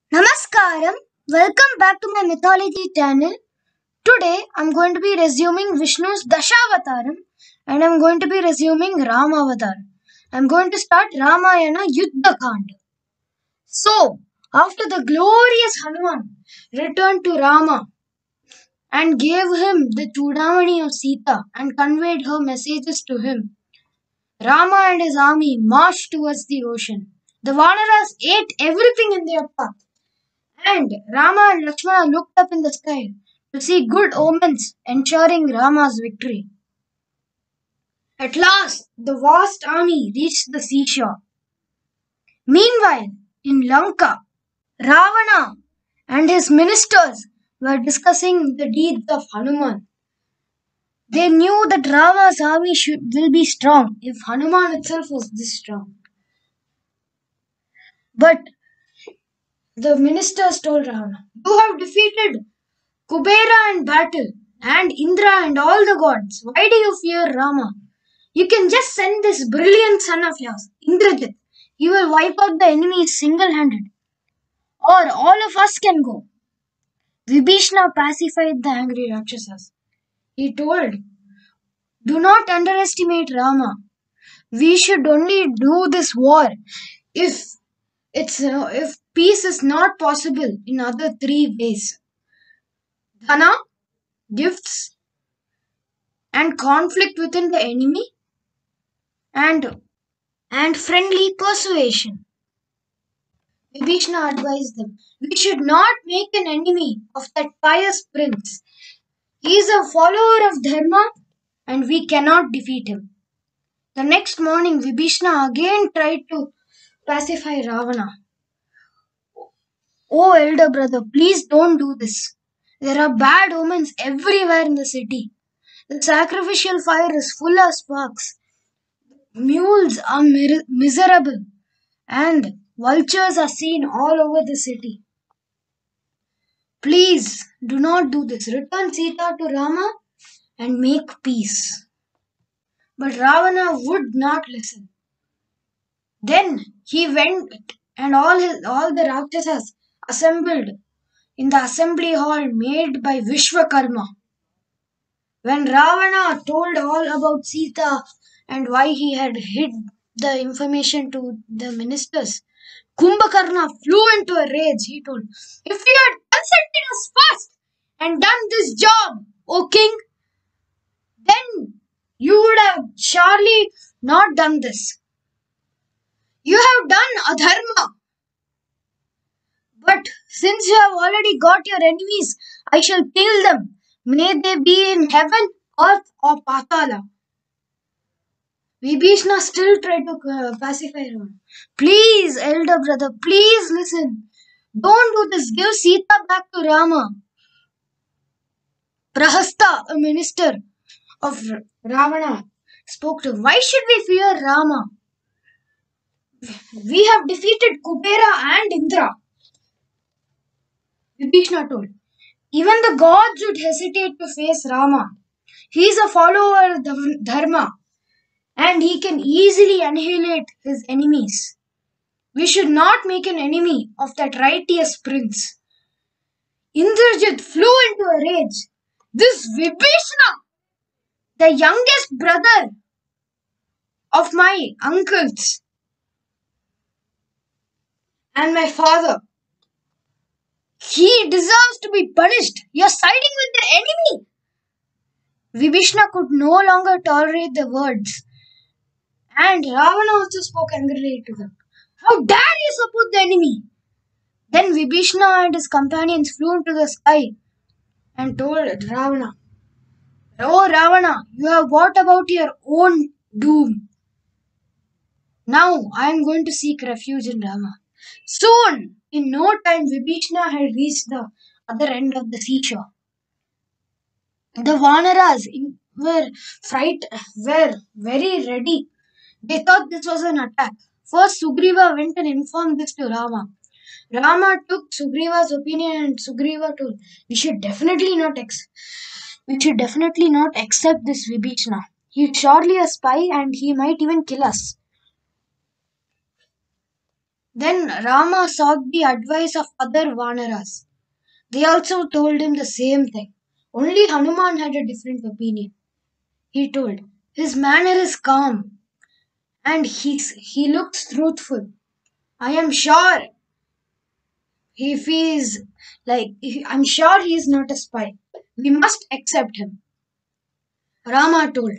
Namaskaram, welcome back to my mythology channel. Today I'm going to be resuming Vishnu's Dashavataram and I'm going to be resuming Ramavataram. I'm going to start Ramayana Yuddha Kanda. So, after the glorious Hanuman returned to Rama and gave him the Chudamani of Sita and conveyed her messages to him, Rama and his army marched towards the ocean. The Vanaras ate everything in their path. And Rama and Lakshmana looked up in the sky to see good omens ensuring Rama's victory. At last, the vast army reached the seashore. Meanwhile, in Lanka, Ravana and his ministers were discussing the deeds of Hanuman. They knew that Rama's army will be strong if Hanuman itself was this strong. But the ministers told Ravana, "You have defeated Kubera in battle, and Indra and all the gods. Why do you fear Rama? You can just send this brilliant son of yours, Indrajit. He will wipe out the enemies single-handed. Or all of us can go." Vibhishna pacified the angry Rakshasas. He told, "Do not underestimate Rama. We should only do this war if peace is not possible in other three ways: dhana, gifts, and conflict within the enemy, and friendly persuasion." Vibhishna advised them, "We should not make an enemy of that pious prince. He is a follower of Dharma and we cannot defeat him." The next morning, Vibhishna again tried to pacify Ravana. "Oh, elder brother, please don't do this. There are bad omens everywhere in the city. The sacrificial fire is full of sparks. Mules are miserable, and vultures are seen all over the city. Please do not do this. Return Sita to Rama and make peace." But Ravana would not listen. Then he went and all the Rakshasas assembled in the assembly hall made by Vishwakarma. When Ravana told all about Sita and why he had hid the information to the ministers, Kumbhakarna flew into a rage. He told, "If you had consulted us first and done this job, O king, then you would have surely not done this. You have done adharma. But since you have already got your enemies, I shall kill them. May they be in heaven, earth, or patala." Vibhishna still tried to pacify him. "Please, elder brother, please listen. Don't do this. Give Sita back to Rama." Prahasta, a minister of Ravana, spoke to him. "Why should we fear Rama? We have defeated Kubera and Indra." Vibhishna told, "Even the gods would hesitate to face Rama. He is a follower of Dharma and he can easily annihilate his enemies. We should not make an enemy of that righteous prince." Indrajit flew into a rage. "This Vibhishna, the youngest brother of my uncles and my father, he deserves to be punished. You are siding with the enemy." Vibhishna could no longer tolerate the words, and Ravana also spoke angrily to him. "How dare you support the enemy?" Then Vibhishna and his companions flew into the sky and told Ravana, "Oh Ravana, you have brought about your own doom. Now I am going to seek refuge in Rama." Soon, in no time, Vibhishna had reached the other end of the seashore. The Vanaras were very ready. They thought this was an attack. First, Sugriva went and informed this to Rama. Rama took Sugriva's opinion and Sugriva told, we should definitely not accept this Vibhishna. He is surely a spy and he might even kill us." Then Rama sought the advice of other Vanaras. They also told him the same thing. Only Hanuman had a different opinion. He told, his manner is calm and he looks truthful. I am sure if he is I'm sure he is not a spy. We must accept him. Rama told,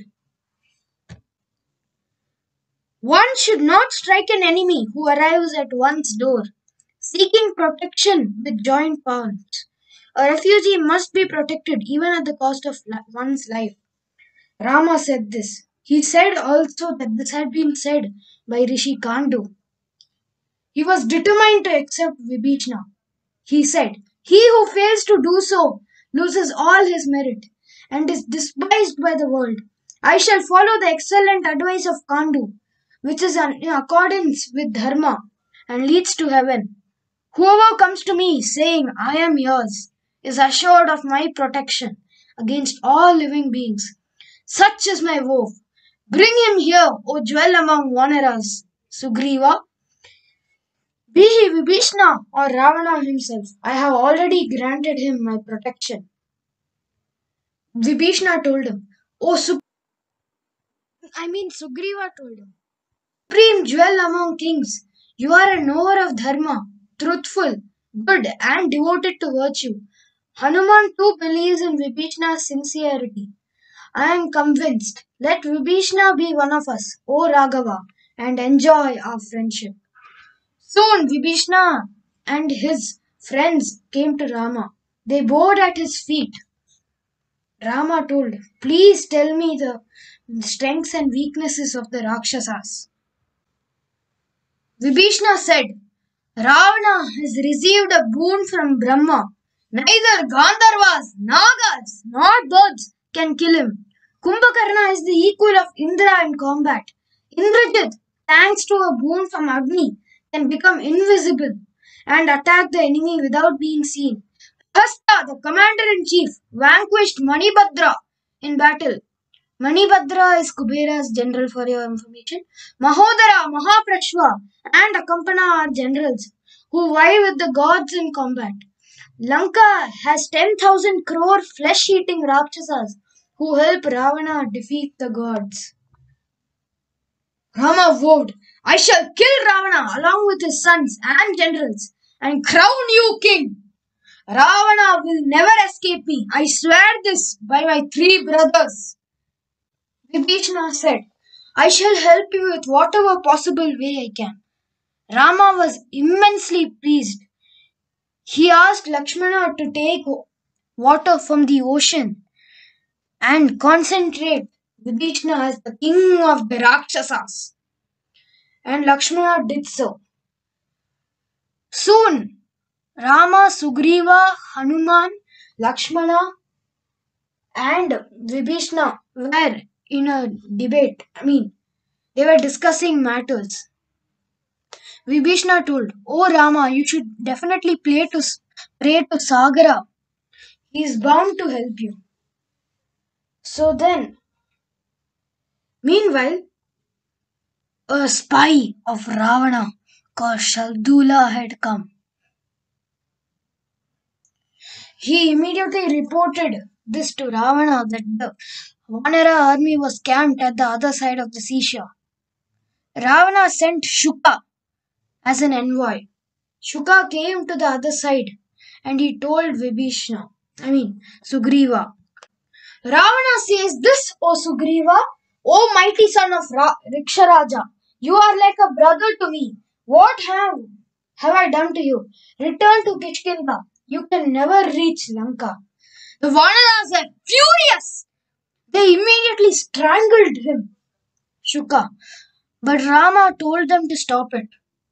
one should not strike an enemy who arrives at one's door, seeking protection with joint powers. A refugee must be protected even at the cost of one's life. Rama said this. He said also that this had been said by Rishi Kandu. He was determined to accept Vibhishna. He said, he who fails to do so loses all his merit and is despised by the world. I shall follow the excellent advice of Kandu, which is in accordance with Dharma and leads to heaven. Whoever comes to me saying, I am yours, is assured of my protection against all living beings. Such is my vow. Bring him here, O jewel among Vanaras, Sugriva. Be he Vibhishna or Ravana himself, I have already granted him my protection. Vibhishna told him, Sugriva told him, Supreme jewel among kings, you are a knower of dharma, truthful, good, and devoted to virtue. Hanuman too believes in Vibhishna's sincerity. I am convinced. Let Vibhishna be one of us, O Raghava, and enjoy our friendship. Soon Vibhishna and his friends came to Rama. They bowed at his feet. Rama told, please tell me the strengths and weaknesses of the Rakshasas. Vibhishna said, Ravana has received a boon from Brahma. Neither Gandharvas, Nagas, nor birds can kill him. Kumbhakarna is the equal of Indra in combat. Indrajit, thanks to a boon from Agni, can become invisible and attack the enemy without being seen. Hasta, the commander-in-chief, vanquished Manibhadra in battle. Manibhadra is Kubera's general for your information. Mahodara, Mahaprashva and Akampana are generals who vie with the gods in combat. Lanka has 10,000 crore flesh-eating Rakshasas who help Ravana defeat the gods. Rama vowed, I shall kill Ravana along with his sons and generals and crown you king. Ravana will never escape me. I swear this by my 3 brothers. Vibhishna said, I shall help you with whatever possible way I can. Rama was immensely pleased. He asked Lakshmana to take water from the ocean and concentrate Vibhishna as the king of the Rakshasas. And Lakshmana did so. Soon, Rama, Sugriva, Hanuman, Lakshmana and Vibhishna were in a debate. They were discussing matters. Vibhishna told, Oh Rama, you should definitely pray to Sagara. He is bound to help you. So then, meanwhile, a spy of Ravana called Shardula had come. He immediately reported this to Ravana that the Vanara army was camped at the other side of the seashore. Ravana sent Shuka as an envoy. Shuka came to the other side and he told Sugriva. Ravana says this, O Sugriva, O mighty son of Riksharaja, you are like a brother to me. What have I done to you? Return to Kishkinda. You can never reach Lanka. The Vanaras were furious. They immediately strangled him, Shuka. But Rama told them to stop it.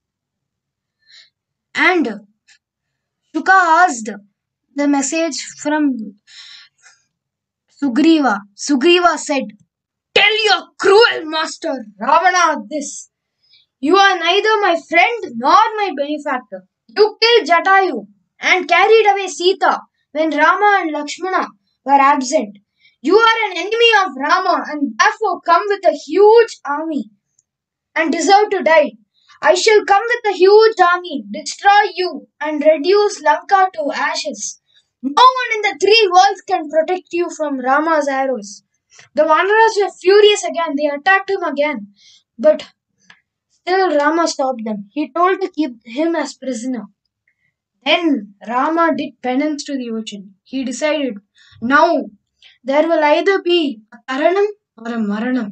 And Shuka asked the message from Sugriva. Sugriva said, Tell your cruel master, Ravana, this. You are neither my friend nor my benefactor. You killed Jatayu and carried away Sita when Rama and Lakshmana were absent. You are an enemy of Rama and therefore come with a huge army and deserve to die. I shall come with a huge army, destroy you, and reduce Lanka to ashes. No one in the three worlds can protect you from Rama's arrows. The Vanaras were furious again. They attacked him again. But still Rama stopped them. He told to keep him as prisoner. Then Rama did penance to the ocean. He decided, now there will either be a Taranam or a Maranam.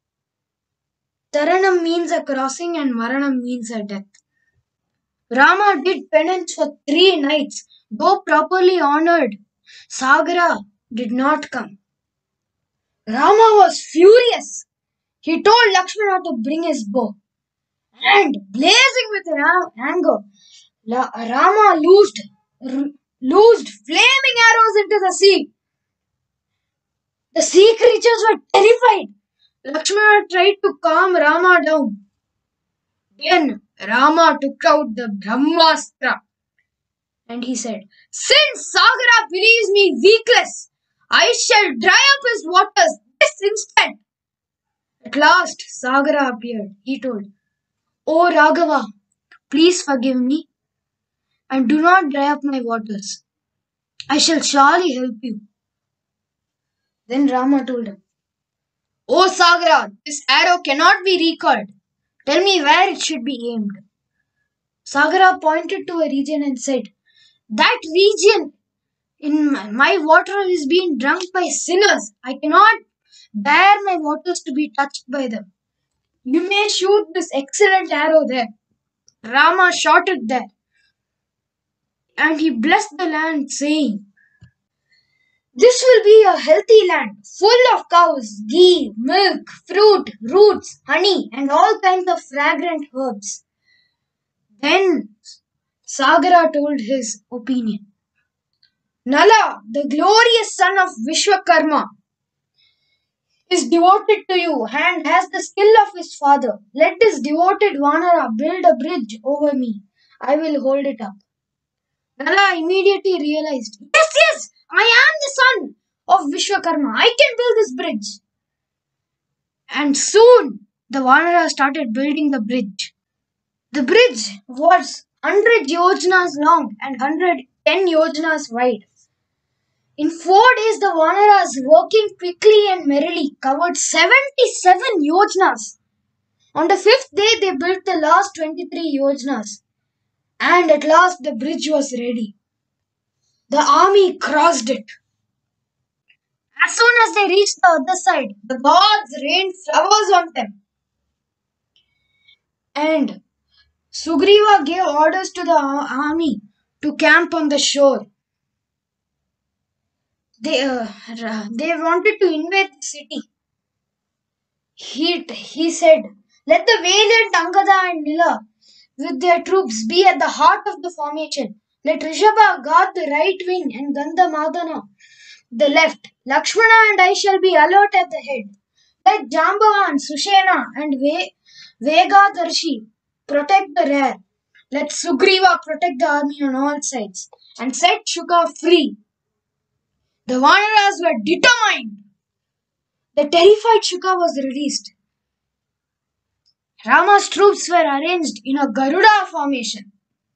Taranam means a crossing and Maranam means a death. Rama did penance for 3 nights, though properly honored. Sagara did not come. Rama was furious. He told Lakshmana to bring his bow. And blazing with anger, Rama loosed flaming arrows into the sea. The sea creatures were terrified. Lakshmana tried to calm Rama down. Then Rama took out the Brahmastra and he said, since Sagara believes me weakless, I shall dry up his waters this instant. At last Sagara appeared. He told, O Raghava, please forgive me and do not dry up my waters. I shall surely help you. Then Rama told him, O Sagara, this arrow cannot be recalled. Tell me where it should be aimed. Sagara pointed to a region and said, that region in my water is being drunk by sinners. I cannot bear my waters to be touched by them. You may shoot this excellent arrow there. Rama shot it there. And he blessed the land, saying, this will be a healthy land, full of cows, ghee, milk, fruit, roots, honey, and all kinds of fragrant herbs. Then Sagara told his opinion. Nala, the glorious son of Vishwakarma, is devoted to you and has the skill of his father. Let this devoted Vanara build a bridge over me. I will hold it up. Nala immediately realized, yes, I am the son of Vishwakarma. I can build this bridge. And soon the Vanara started building the bridge. The bridge was 100 yojanas long and 110 yojanas wide. In 4 days, the Vanaras, working quickly and merrily, covered 77 yojanas. On the 5th day, they built the last 23 yojanas. And at last, the bridge was ready. The army crossed it. As soon as they reached the other side, the gods rained flowers on them. And Sugriva gave orders to the army to camp on the shore. They wanted to invade the city. He said, let the valiant Angada and Nila with their troops be at the heart of the formation. Let Rishabha guard the right wing and Gandhamadana the left. Lakshmana and I shall be alert at the head. Let Jambavan, Sushena and Vegadarshi protect the rear. Let Sugriva protect the army on all sides and set Shuka free. The Vanaras were determined. The terrified Shuka was released. Rama's troops were arranged in a Garuda formation.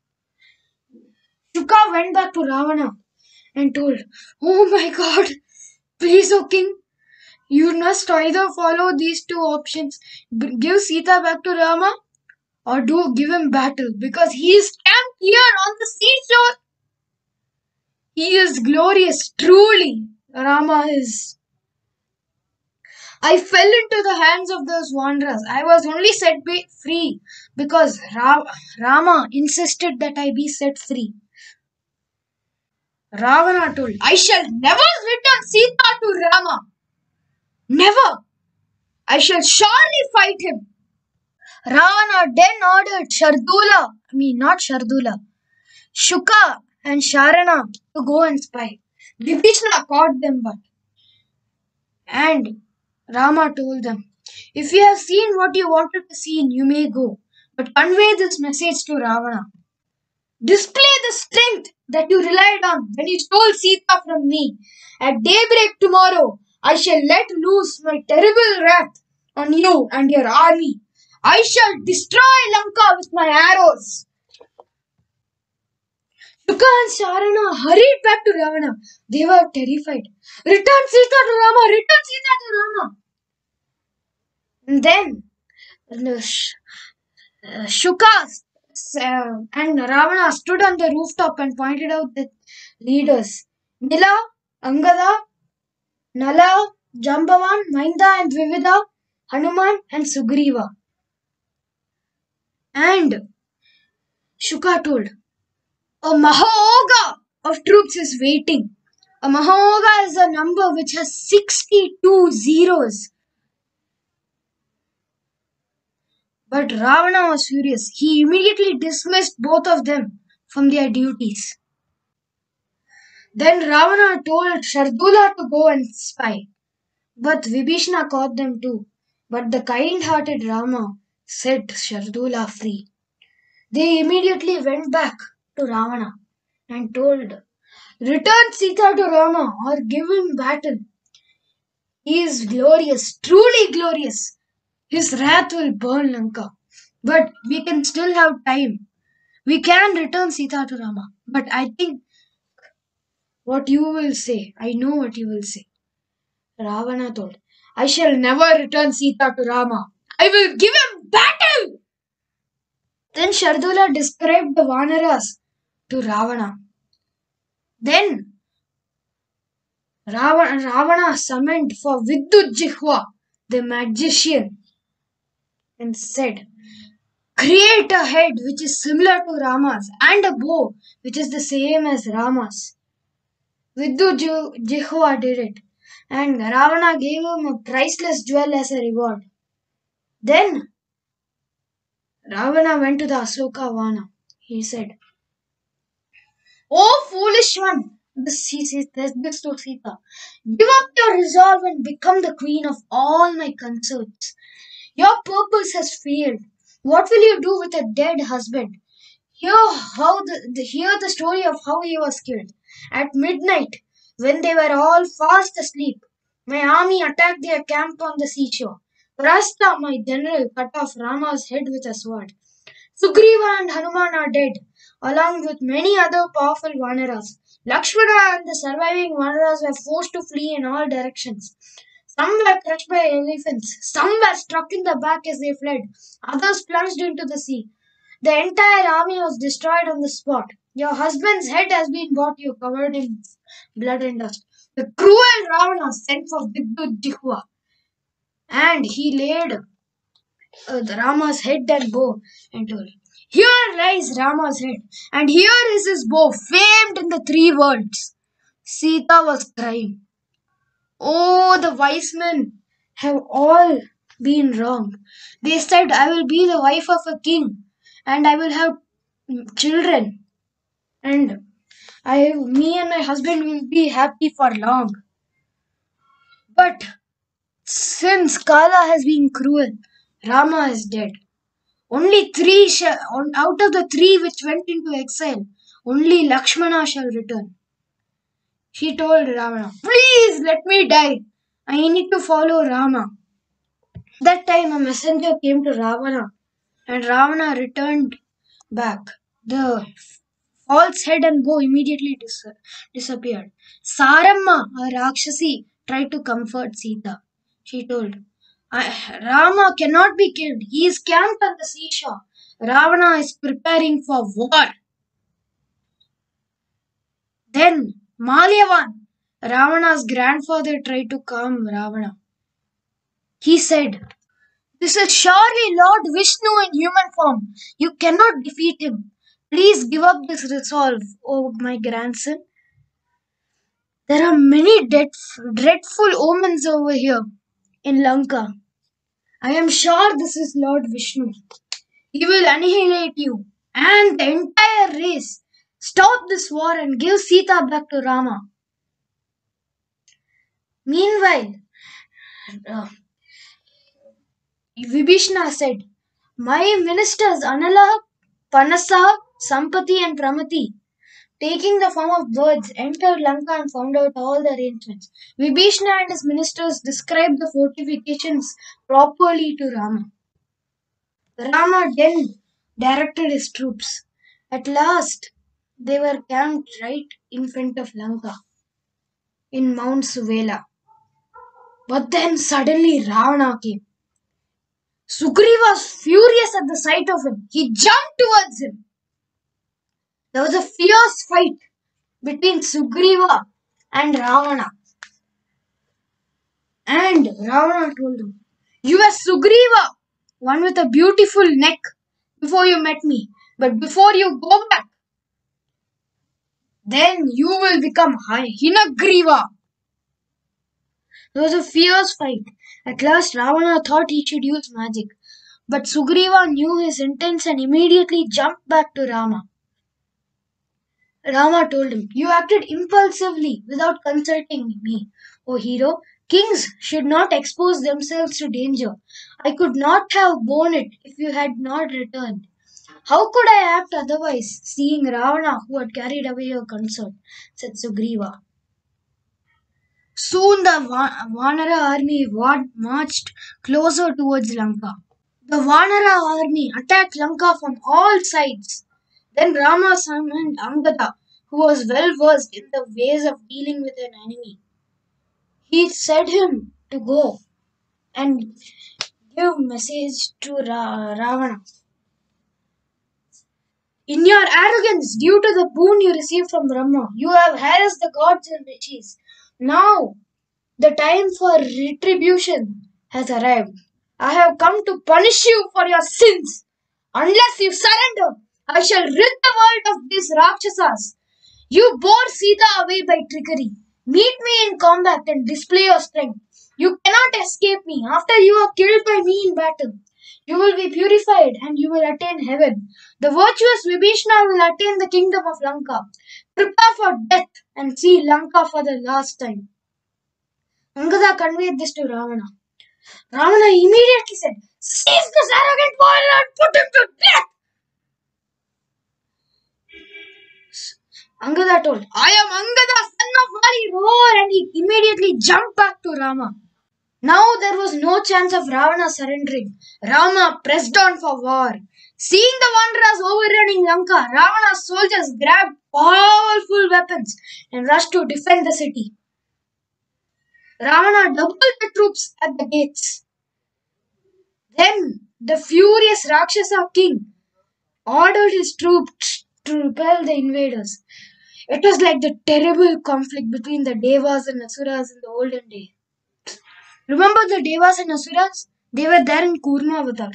Shuka went back to Ravana and told, oh my God, please, O king, you must either follow these 2 options, give Sita back to Rama or give him battle because he is camped here on the seashore. He is glorious, truly, Rama is. I fell into the hands of those wanderers. I was only set free because Rama insisted that I be set free. Ravana told, I shall never return Sita to Rama. Never. I shall surely fight him. Ravana then ordered Shuka and Sharana to go and spy. Vibhishana caught them and Rama told them, if you have seen what you wanted to see, you may go. But convey this message to Ravana. Display the strength that you relied on when you stole Sita from me. At daybreak tomorrow, I shall let loose my terrible wrath on you and your army. I shall destroy Lanka with my arrows. Shuka and Sarana hurried back to Ravana. They were terrified. Return Sita to Rama! Return Sita to Rama! And then Shuka and Ravana stood on the rooftop and pointed out the leaders. Nila, Angada, Nala, Jambavan, Mainda and Dvivida, Hanuman and Sugriva. And Shuka told, a Mahaoga of troops is waiting. A Mahaoga is a number which has 62 zeros. But Ravana was furious. He immediately dismissed both of them from their duties. Then Ravana told Shardula to go and spy. But Vibhishana caught them too. But the kind-hearted Rama set Shardula free. They immediately went back to Ravana and told, return Sita to Rama or give him battle. He is glorious, truly glorious. His wrath will burn Lanka. But we can still have time. We can return Sita to Rama. But I think what you will say, I know what you will say. Ravana told, I shall never return Sita to Rama. I will give him battle. Then Shardula described the Vanaras to Ravana. Then Ravana summoned for Vidyutjihva, the magician, and said, create a head which is similar to Rama's and a bow which is the same as Rama's. Vidyutjihva did it, and Ravana gave him a priceless jewel as a reward. Then Ravana went to the Asoka Vana. He said, O foolish one, this to Sita, give up your resolve and become the queen of all my consorts. Your purpose has failed. What will you do with a dead husband? Hear the story of how he was killed. At midnight, when they were all fast asleep, my army attacked their camp on the seashore. Prastha, my general, cut off Rama's head with a sword. Sugriva and Hanuman are dead, along with many other powerful Vanaras. Lakshmana and the surviving Vanaras were forced to flee in all directions. Some were crushed by elephants, some were struck in the back as they fled, others plunged into the sea. The entire army was destroyed on the spot. Your husband's head has been brought you covered in blood and dust. The cruel Ravana sent for Vidyutjihva, and he laid the Rama's head and bow and told, here lies Rama's head, and here is his bow, famed in the 3 worlds. Sita was crying. Oh, the wise men have all been wrong. They said, I will be the wife of a king, and I will have children, and me and my husband will be happy for long. But since Kala has been cruel, Rama is dead. Only 3 out of the 3 which went into exile, only Lakshmana shall return. She told Ravana, please let me die. I need to follow Rama. That time a messenger came to Ravana, and Ravana returned back. The false head and bow immediately disappeared. Saramma, a Rakshasi, tried to comfort Sita. She told, Rama cannot be killed. He is camped on the seashore. Ravana is preparing for war. Then Malyavan, Ravana's grandfather, tried to calm Ravana. He said, this is surely Lord Vishnu in human form. You cannot defeat him. Please give up this resolve, O my grandson. There are many dreadful omens over here in Lanka. I am sure this is Lord Vishnu. He will annihilate you and the entire race. Stop this war and give Sita back to Rama. Meanwhile, Vibhishana said, my ministers Anala, Panasa, Sampati and Pramati, taking the form of birds, entered Lanka and found out all the arrangements. Vibhishana and his ministers described the fortifications properly to Rama. Rama then directed his troops. At last, they were camped right in front of Lanka in Mount Suvela. But then suddenly Ravana came. Sugriva was furious at the sight of him. He jumped towards him. There was a fierce fight between Sugriva and Ravana. And Ravana told him, "You are Sugriva, one with a beautiful neck, before you met me. But before you go back, then you will become Hinagriva." There was a fierce fight. At last Ravana thought he should use magic. But Sugriva knew his intents and immediately jumped back to Rama. Rama told him, "You acted impulsively without consulting me, O hero. Kings should not expose themselves to danger. I could not have borne it if you had not returned. How could I act otherwise, seeing Ravana who had carried away your consort?" said Sugriva. Soon the Vanara army marched closer towards Lanka. The Vanara army attacked Lanka from all sides. Then Rama summoned Angada, who was well versed in the ways of dealing with an enemy. He said him to go and give message to Ravana. "In your arrogance, due to the boon you received from Brahma, you have harassed the gods and rishis. Now the time for retribution has arrived. I have come to punish you for your sins. Unless you surrender, I shall rid the world of these Rakshasas. You bore Sita away by trickery. Meet me in combat and display your strength. You cannot escape me. After you are killed by me in battle, you will be purified and you will attain heaven. The virtuous Vibhishna will attain the kingdom of Lanka. Prepare for death and see Lanka for the last time." Angada conveyed this to Ravana. Ravana immediately said, "Seize this arrogant boy and put him to death." Angada told, "I am Angada, son of Vali, roar," and he immediately jumped back to Rama. Now there was no chance of Ravana surrendering. Rama pressed on for war. Seeing the wanderers overrunning Lanka, Ravana's soldiers grabbed powerful weapons and rushed to defend the city. Ravana doubled the troops at the gates. Then the furious Rakshasa king ordered his troops to repel the invaders. It was like the terrible conflict between the Devas and Asuras in the olden days. Remember the Devas and Asuras? They were there in Kurma Avatar.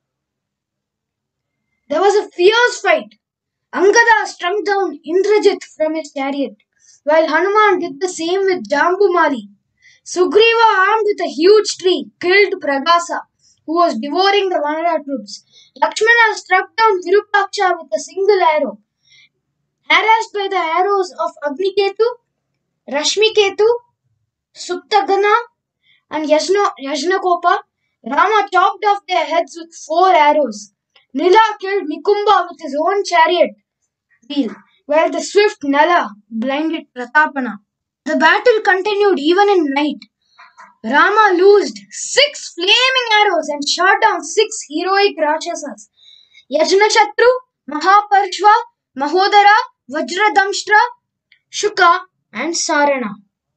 There was a fierce fight. Angada struck down Indrajit from his chariot, while Hanuman did the same with Jambumali. Sugriva, armed with a huge tree, killed Pragasa, who was devouring the Vanara troops. Lakshmana struck down Virupaksha with a single arrow. Harassed by the arrows of Agniketu, Rashmiketu, Suptagana, and Yajnakopa, Rama chopped off their heads with 4 arrows. Nila killed Nikumba with his own chariot wheel, while the swift Nala blinded Pratapana. The battle continued even in night. Rama loosed 6 flaming arrows and shot down 6 heroic Rakshasas: Yajnashatru, Mahaparshva, Mahodara, Vajradamshtra, Shuka, and Sarana.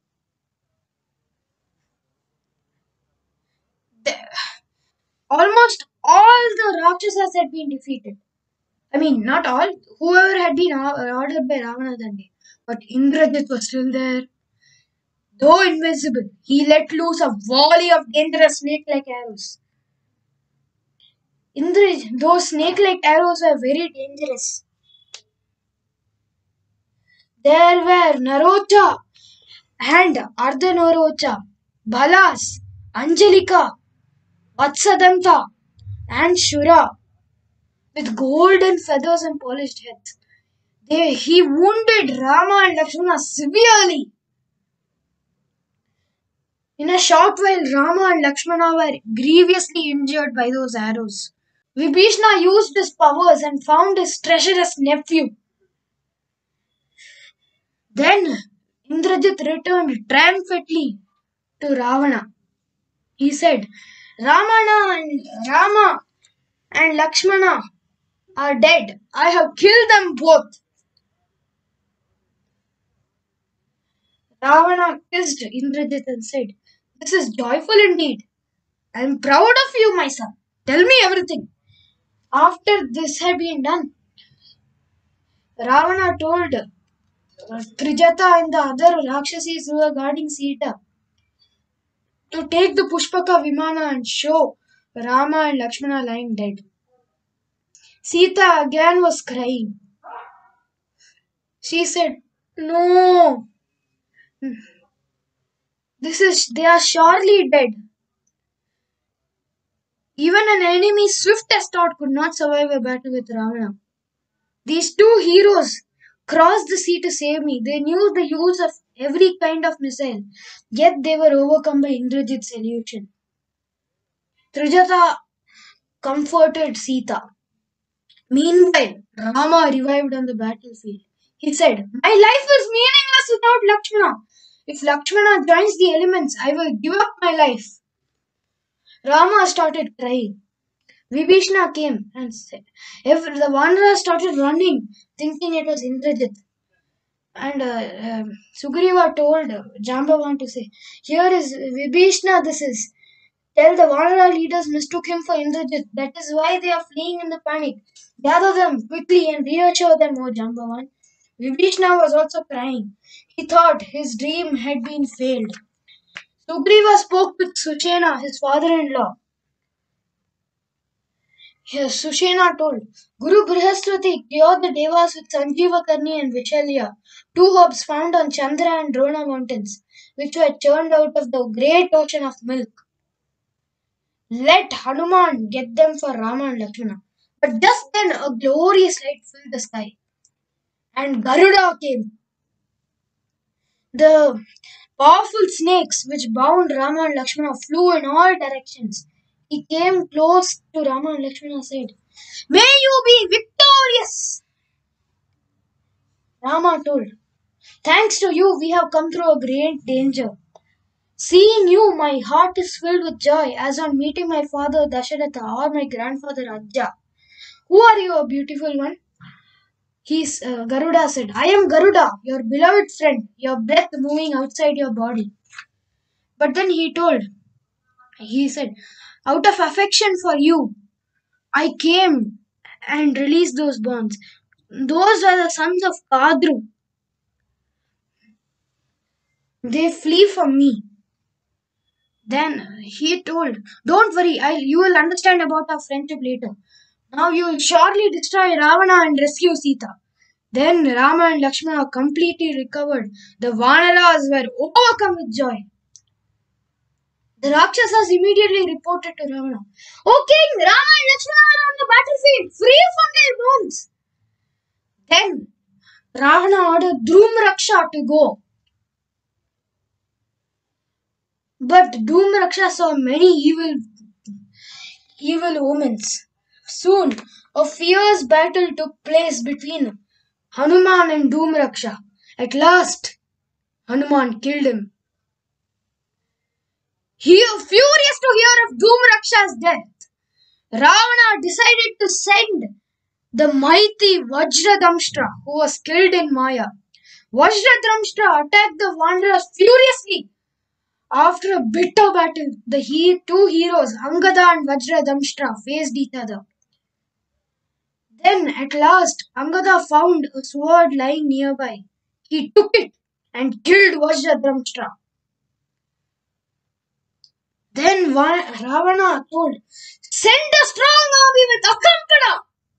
Almost all the Rakshasas had been defeated. I mean, not all. Whoever had been ordered by Ravana that day. But Indrajit was still there. Though invincible, he let loose a volley of dangerous snake-like arrows. Those snake-like arrows were very dangerous. There were Narocha and Ardhanarocha, Balas, Anjalika, Vatsadanta, and Shura, with golden feathers and polished heads. He wounded Rama and Lakshmana severely. In a short while, Rama and Lakshmana were grievously injured by those arrows. Vibhishna used his powers and found his treacherous nephew. Then Indrajit returned triumphantly to Ravana. He said, Rama and Lakshmana are dead. I have killed them both. Ravana kissed Indrajit and said, "This is joyful indeed. I am proud of you, my son. Tell me everything." After this had been done, Ravana told Trijata and the other Rakshasis who were guarding Sita to take the Pushpaka Vimana and show Rama and Lakshmana lying dead. Sita again was crying. She said, "No, they are surely dead. Even an enemy swift as thought could not survive a battle with Ravana. These two heroes crossed the sea to save me. They knew the use of every kind of missile, yet they were overcome by Indrajit's illusion." Trijata comforted Sita. Meanwhile, Rama revived on the battlefield. He said, "My life is meaningless without Lakshmana. If Lakshmana joins the elements, I will give up my life." Rama started crying. Vibhishana came and said, the Vanara started running, thinking it was Indrajit. And Sugriva told Jambavan to say, "Here is Vibhishana, this is. Tell the Vanara leaders mistook him for Indrajit. That is why they are fleeing in the panic. Gather them quickly and reassure them, O Jambavan." Vibhishana was also crying. He thought his dream had been failed. Sugriva spoke with Sushena, his father-in-law. Here, Sushena told, "Guru Brihaspati cured the Devas with Sanjeeva Karni and Vishalya, two herbs found on Chandra and Drona mountains, which were churned out of the great ocean of milk. Let Hanuman get them for Rama and Lakshmana." But just then a glorious light filled the sky, and Garuda came. The powerful snakes which bound Rama and Lakshmana flew in all directions. He came close to Rama and Lakshmana and said, "May you be victorious." Rama told, "Thanks to you, we have come through a great danger. Seeing you, my heart is filled with joy as on meeting my father Dasharatha or my grandfather Ajja. Who are you, a beautiful one?" Garuda said, "I am Garuda, your beloved friend, your breath moving outside your body." But then he said, "Out of affection for you, I came and released those bonds. Those were the sons of Kadru. They flee from me." Then he told, "Don't worry, you will understand about our friendship later. Now you will surely destroy Ravana and rescue Sita." Then Rama and Lakshmana completely recovered. The Vanaras were overcome with joy. The Rakshasas immediately reported to Ravana, "O king, Rama and Lakshmana are on the battlefield, free from their bonds." Then Ravana ordered Dhumraksha to go. But Dhumraksha saw many evil omens. Soon, a fierce battle took place between Hanuman and Dhumraksha. At last, Hanuman killed him. Furious to hear of Dhumraksha's death, Ravana decided to send the mighty Vajradamshtra, who was killed in Maya. Vajradamshtra attacked the wanderers furiously. After a bitter battle, the two heroes, Angada and Vajradamshtra, faced each other. Then, at last, Angada found a sword lying nearby. He took it and killed Vajradamshtra. Then Ravana told, "Send a strong army with Akampana."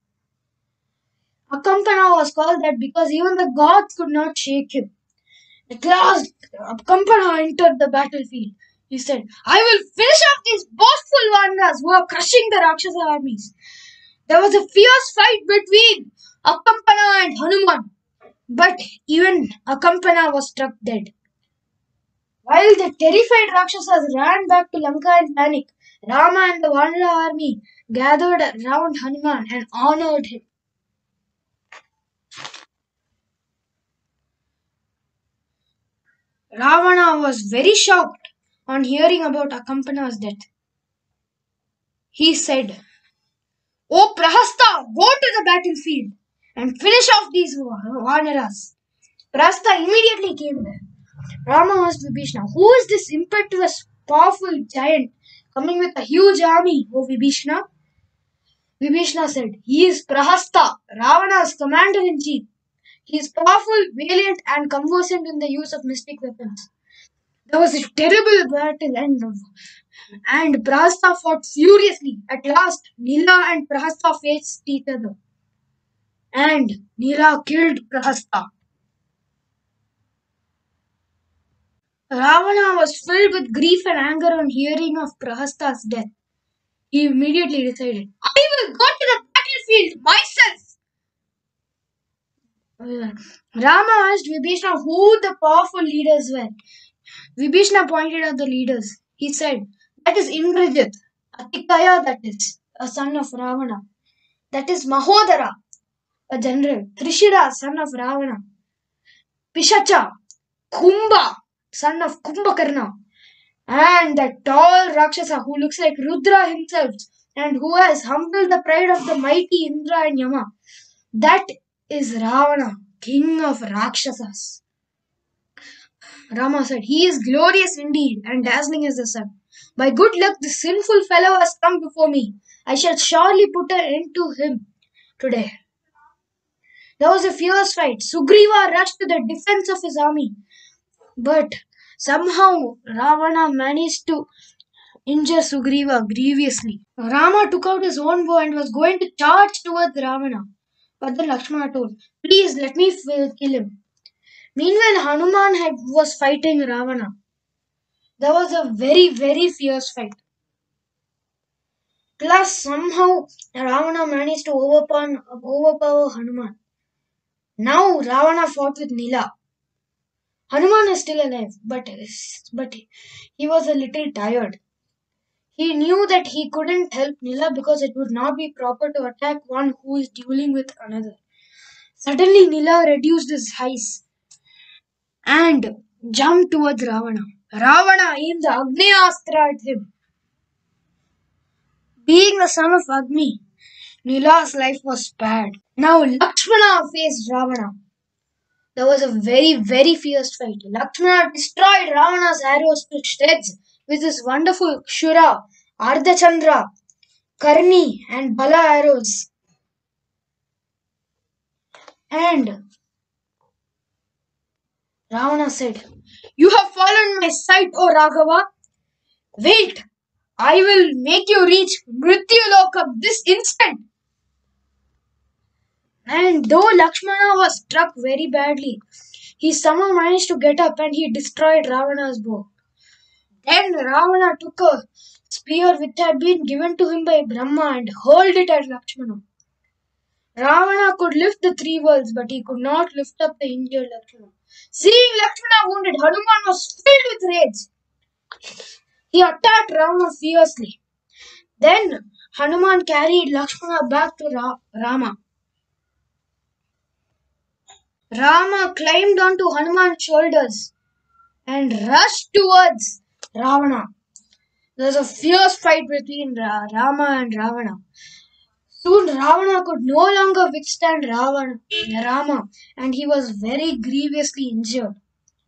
Akampana was called that because even the gods could not shake him. At last, Akampana entered the battlefield. He said, "I will finish off these boastful Vandas who are crushing the Rakshasa armies." There was a fierce fight between Akampana and Hanuman, but even Akampana was struck dead. While the terrified Rakshasas ran back to Lanka in panic, Rama and the Vanara army gathered around Hanuman and honored him. Ravana was very shocked on hearing about Akampana's death. He said, "O Prahasta, go to the battlefield and finish off these Vanaras." Prahasta immediately came there. Rama asked Vibhishana, "Who is this impetuous, powerful giant coming with a huge army, O Vibhishana?" Vibhishana said, "He is Prahasta, Ravana's commander-in-chief. He is powerful, valiant, and conversant in the use of mystic weapons." There was a terrible battle, and Prahasta fought furiously. At last, Nila and Prahasta faced each other, and Nila killed Prahasta. Ravana was filled with grief and anger on hearing of Prahasta's death. He immediately decided, "I will go to the battlefield myself." Rama asked Vibhishana who the powerful leaders were. Vibhishana pointed out the leaders. He said, "That is Indrajit, Atikaya, that is, a son of Ravana. That is Mahodara, a general, Trishira, son of Ravana, Pishacha, Kumbha, son of Kumbhakarna, and that tall Rakshasa who looks like Rudra himself and who has humbled the pride of the mighty Indra and Yama. That is Ravana, king of Rakshasas." Rama said, "He is glorious indeed and dazzling as the sun. By good luck, this sinful fellow has come before me. I shall surely put an end to him today." There was a fierce fight. Sugriva rushed to the defense of his army, but somehow Ravana managed to injure Sugriva grievously. Rama took out his own bow and was going to charge towards Ravana, but then Lakshmana told, "Please let me kill him." Meanwhile, Hanuman was fighting Ravana. There was a very, very fierce fight. Plus, somehow Ravana managed to overpower Hanuman. Now Ravana fought with Nila. Hanuman is still alive, but he was a little tired. He knew that he couldn't help Nila because it would not be proper to attack one who is dueling with another. Suddenly, Nila reduced his height and jumped towards Ravana. Ravana aimed the Agnyastra at him. Being the son of Agni, Nila's life was spared. Now Lakshmana faced Ravana. There was a very, very fierce fight. Lakshmana destroyed Ravana's arrows to shreds with his wonderful Kshura, Ardhachandra, Karni, and Bala arrows. And Ravana said, "You have fallen my sight, O Raghava. Wait, I will make you reach Mrityulokam this instant." And though Lakshmana was struck very badly, he somehow managed to get up and he destroyed Ravana's bow. Then Ravana took a spear which had been given to him by Brahma and hurled it at Lakshmana. Ravana could lift the three worlds, but he could not lift up the injured Lakshmana. Seeing Lakshmana wounded, Hanuman was filled with rage. He attacked Ravana fiercely. Then Hanuman carried Lakshmana back to Rama. Rama climbed onto Hanuman's shoulders and rushed towards Ravana. There was a fierce fight between Rama and Ravana. Soon Ravana could no longer withstand Rama, and he was very grievously injured.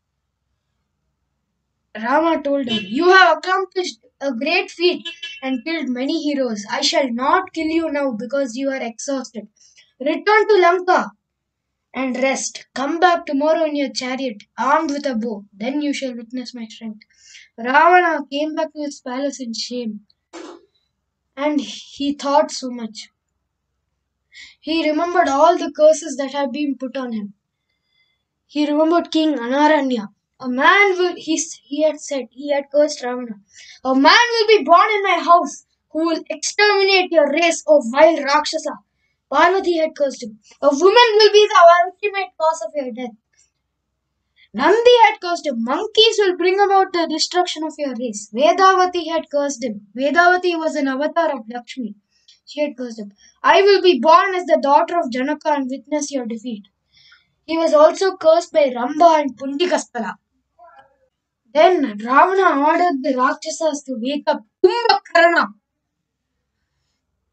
Rama told him, "You have accomplished a great feat and killed many heroes. I shall not kill you now because you are exhausted. Return to Lanka and rest. Come back tomorrow in your chariot, armed with a bow. Then you shall witness my strength." Ravana came back to his palace in shame, and he thought so much. He remembered all the curses that had been put on him. He remembered King Anaranya. He had said, he had cursed Ravana. "A man will be born in my house who will exterminate your race, O vile Rakshasa." Parvati had cursed him. "A woman will be the ultimate cause of your death." Nandi had cursed him. "Monkeys will bring about the destruction of your race." Vedavati had cursed him. Vedavati was an avatar of Lakshmi. She had cursed him. "I will be born as the daughter of Janaka and witness your defeat." He was also cursed by Ramba and Pundikasthala. Then Ravana ordered the Rakshasas to wake up Kumbhakarna.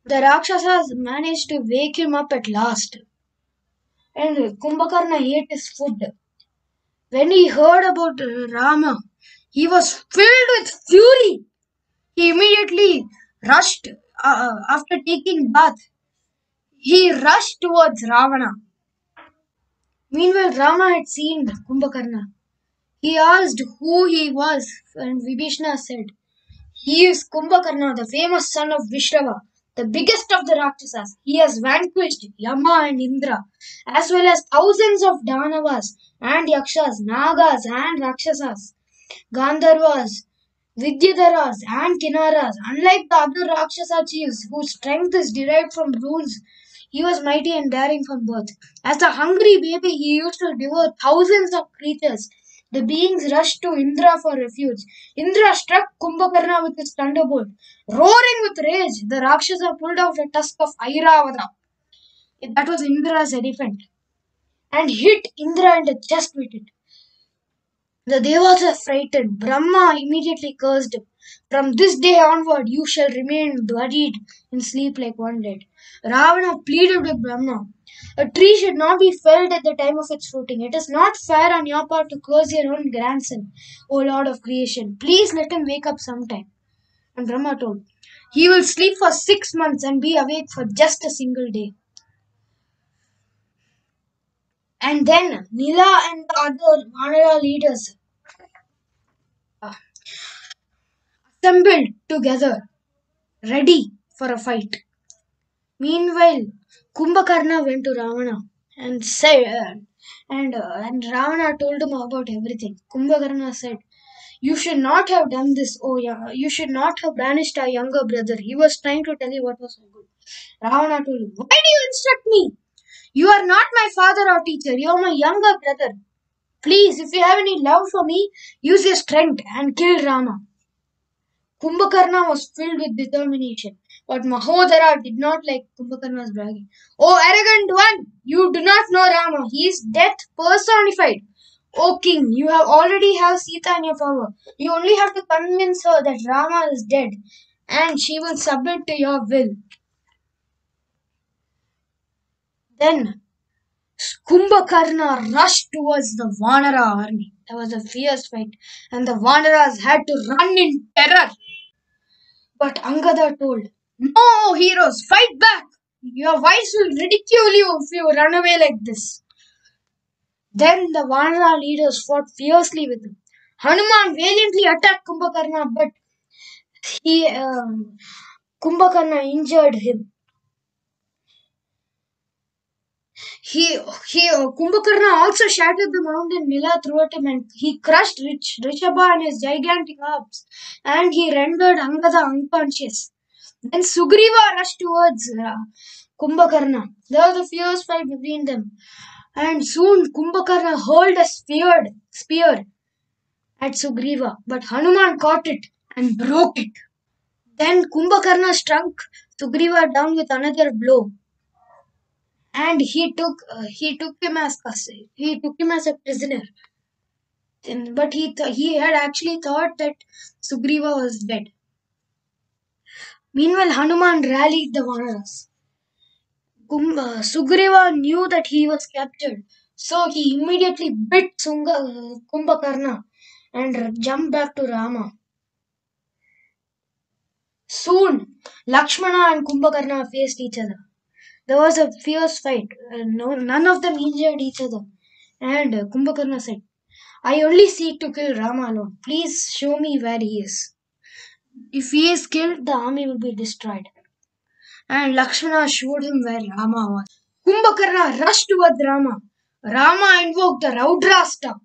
The Rakshasas managed to wake him up at last, and Kumbhakarna ate his food. When he heard about Rama, he was filled with fury. He immediately rushed after taking bath. He rushed towards Ravana. Meanwhile, Rama had seen Kumbhakarna. He asked who he was, and Vibhishna said, "He is Kumbhakarna, the famous son of Vishrava, the biggest of the Rakshasas. He has vanquished Yama and Indra, as well as thousands of Danavas and Yakshas, Nagas and Rakshasas, Gandharvas, Vidyadharas and Kinnaras. Unlike the other Rakshasa chiefs, whose strength is derived from runes, he was mighty and daring from birth. As a hungry baby, he used to devour thousands of creatures. The beings rushed to Indra for refuge. Indra struck Kumbhakarna with his thunderbolt. Roaring with rage, the Rakshasa pulled out a tusk of Airavata. That was Indra's elephant, and hit Indra in the chest with it. The Devas were frightened. Brahma immediately cursed him. From this day onward, you shall remain buried in sleep like one dead. Ravana pleaded with Brahma. A tree should not be felled at the time of its fruiting. It is not fair on your part to curse your own grandson, O Lord of creation. Please let him wake up sometime. And Brahma told, he will sleep for 6 months and be awake for just a single day. And then Nila and the other Vanara leaders assembled together, ready for a fight. Meanwhile, Kumbhakarna went to Ravana and said, and Ravana told him about everything. Kumbhakarna said, "You should not have done this. Oh, yeah, you should not have banished our younger brother. He was trying to tell you what was so good." Ravana told him, "Why do you instruct me? You are not my father or teacher. You are my younger brother. Please, if you have any love for me, use your strength and kill Rama." Kumbhakarna was filled with determination, but Mahodara did not like Kumbhakarna's bragging. "Oh, arrogant one! You do not know Rama. He is death personified. O king, you already have Sita in your power. You only have to convince her that Rama is dead, and she will submit to your will." Then Kumbhakarna rushed towards the Vanara army. There was a fierce fight, and the Vanaras had to run in terror. But Angada told, "No, heroes, fight back! Your wives will ridicule you if you run away like this." Then the Vanara leaders fought fiercely with him. Hanuman valiantly attacked Kumbhakarna, but Kumbhakarna injured him. Kumbhakarna also shattered the mountain Nila through at him, and he crushed Rishabha and his gigantic arms, and he rendered Angada unconscious. Then Sugriva rushed towards Kumbhakarna. There was a fierce fight between them, and soon Kumbhakarna hurled a spear at Sugriva, but Hanuman caught it and broke it. Then Kumbhakarna struck Sugriva down with another blow, and he took him as a prisoner. But he had actually thought that Sugriva was dead. Meanwhile, Hanuman rallied the Vanaras. Sugriva knew that he was captured, so he immediately bit Kumbhakarna and jumped back to Rama. Soon, Lakshmana and Kumbhakarna faced each other. There was a fierce fight. None of them injured each other. And Kumbhakarna said, "I only seek to kill Rama alone. Please show me where he is. If he is killed, the army will be destroyed." And Lakshmana showed him where Rama was. Kumbhakarna rushed towards Rama. Rama invoked the Raudrastra.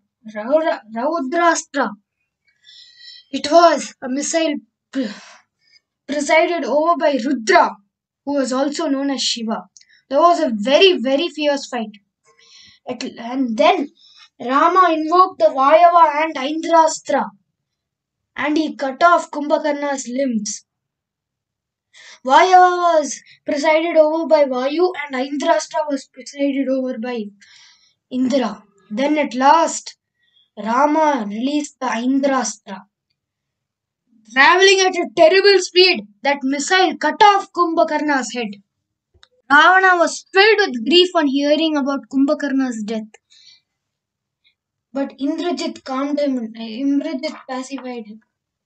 It was a missile presided over by Rudra, who was also known as Shiva. There was a very, very fierce fight. And then Rama invoked the Vayava and Aindrastra, and he cut off Kumbhakarna's limbs. Vayava was presided over by Vayu, and Aindrastra was presided over by Indra. Then at last, Rama released the Aindrastra. Traveling at a terrible speed, that missile cut off Kumbhakarna's head. Ravana was filled with grief on hearing about Kumbhakarna's death. But Indrajit calmed him. Indrajit pacified him.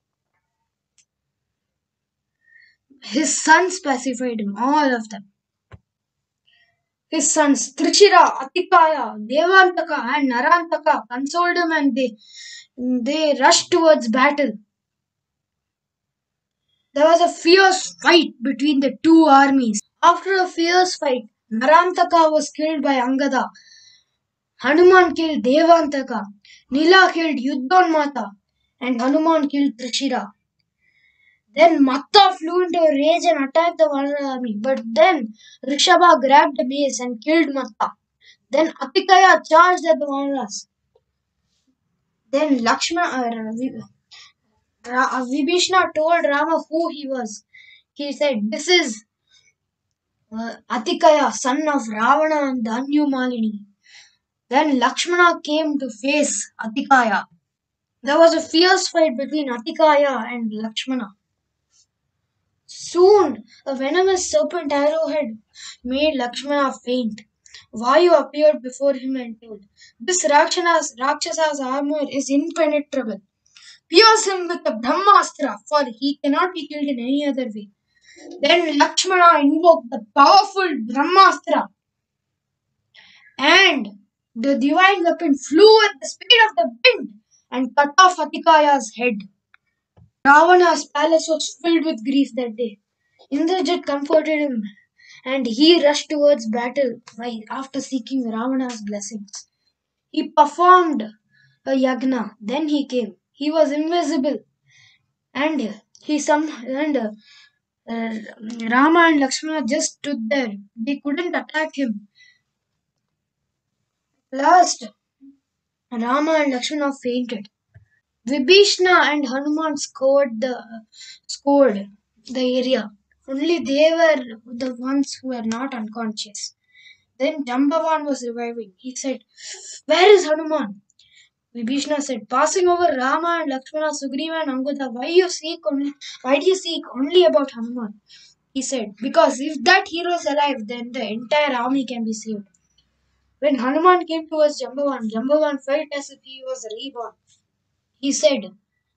His sons pacified him, all of them. His sons Trishira, Atikaya, Devantaka, and Narantaka consoled him, and they rushed towards battle. There was a fierce fight between the two armies. After a fierce fight, Narantaka was killed by Angada. Hanuman killed Devantaka. Nila killed Yuddhanmata. And Hanuman killed Trishira. Then Matta flew into a rage and attacked the Vanara army. But then Rishabha grabbed a mace and killed Matta. Then Atikaya charged at the Vanaras. Then Vibhishna told Rama who he was. He said, "This is Atikaya, son of Ravana and Danyu Malini." Then Lakshmana came to face Atikaya. There was a fierce fight between Atikaya and Lakshmana. Soon, a venomous serpent arrowhead made Lakshmana faint. Vayu appeared before him and told, "This Rakshasa's armor is impenetrable. Pierce him with the Brahmastra, for he cannot be killed in any other way." Then Lakshmana invoked the powerful Brahmastra, and the divine weapon flew at the speed of the wind and cut off Atikaya's head. Ravana's palace was filled with grief that day. Indrajit comforted him, and he rushed towards battle after seeking Ravana's blessings. He performed a yagna. Then he came. He was invisible, and Rama and Lakshmana just stood there. They couldn't attack him. Last, Rama and Lakshmana fainted. Vibhishna and Hanuman scored the area. Only they were the ones who were not unconscious. Then Jambavan was reviving. He said, "Where is Hanuman?" Vibhishna said, "Passing over Rama and Lakshmana, Sugriva and Angada. Why do you seek only about Hanuman?" He said, "Because if that hero is alive, then the entire army can be saved." When Hanuman came towards Jambavan, Jambavan felt as if he was reborn. He said,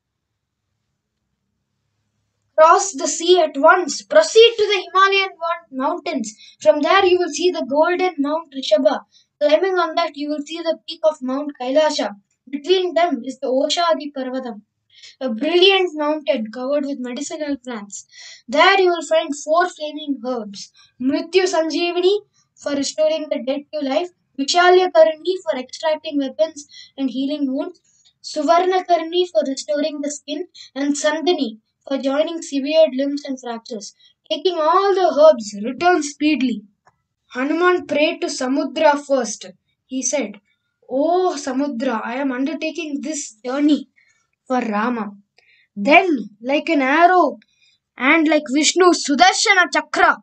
"Cross the sea at once. Proceed to the Himalayan mountains. From there you will see the golden Mount Rishabha. Climbing on that you will see the peak of Mount Kailasha. Between them is the Oshadi Parvatam, a brilliant mountain covered with medicinal plants. There you will find 4 flaming herbs. Mrityu Sanjeevani for restoring the dead to life. Vishalya Karani for extracting weapons and healing wounds. Suvarna Karani for restoring the skin. And Sandani for joining severed limbs and fractures. Taking all the herbs, return speedily." Hanuman prayed to Samudra first. He said, "Oh Samudra, I am undertaking this journey for Rama." Then, like an arrow and like Vishnu's Sudarshana Chakra,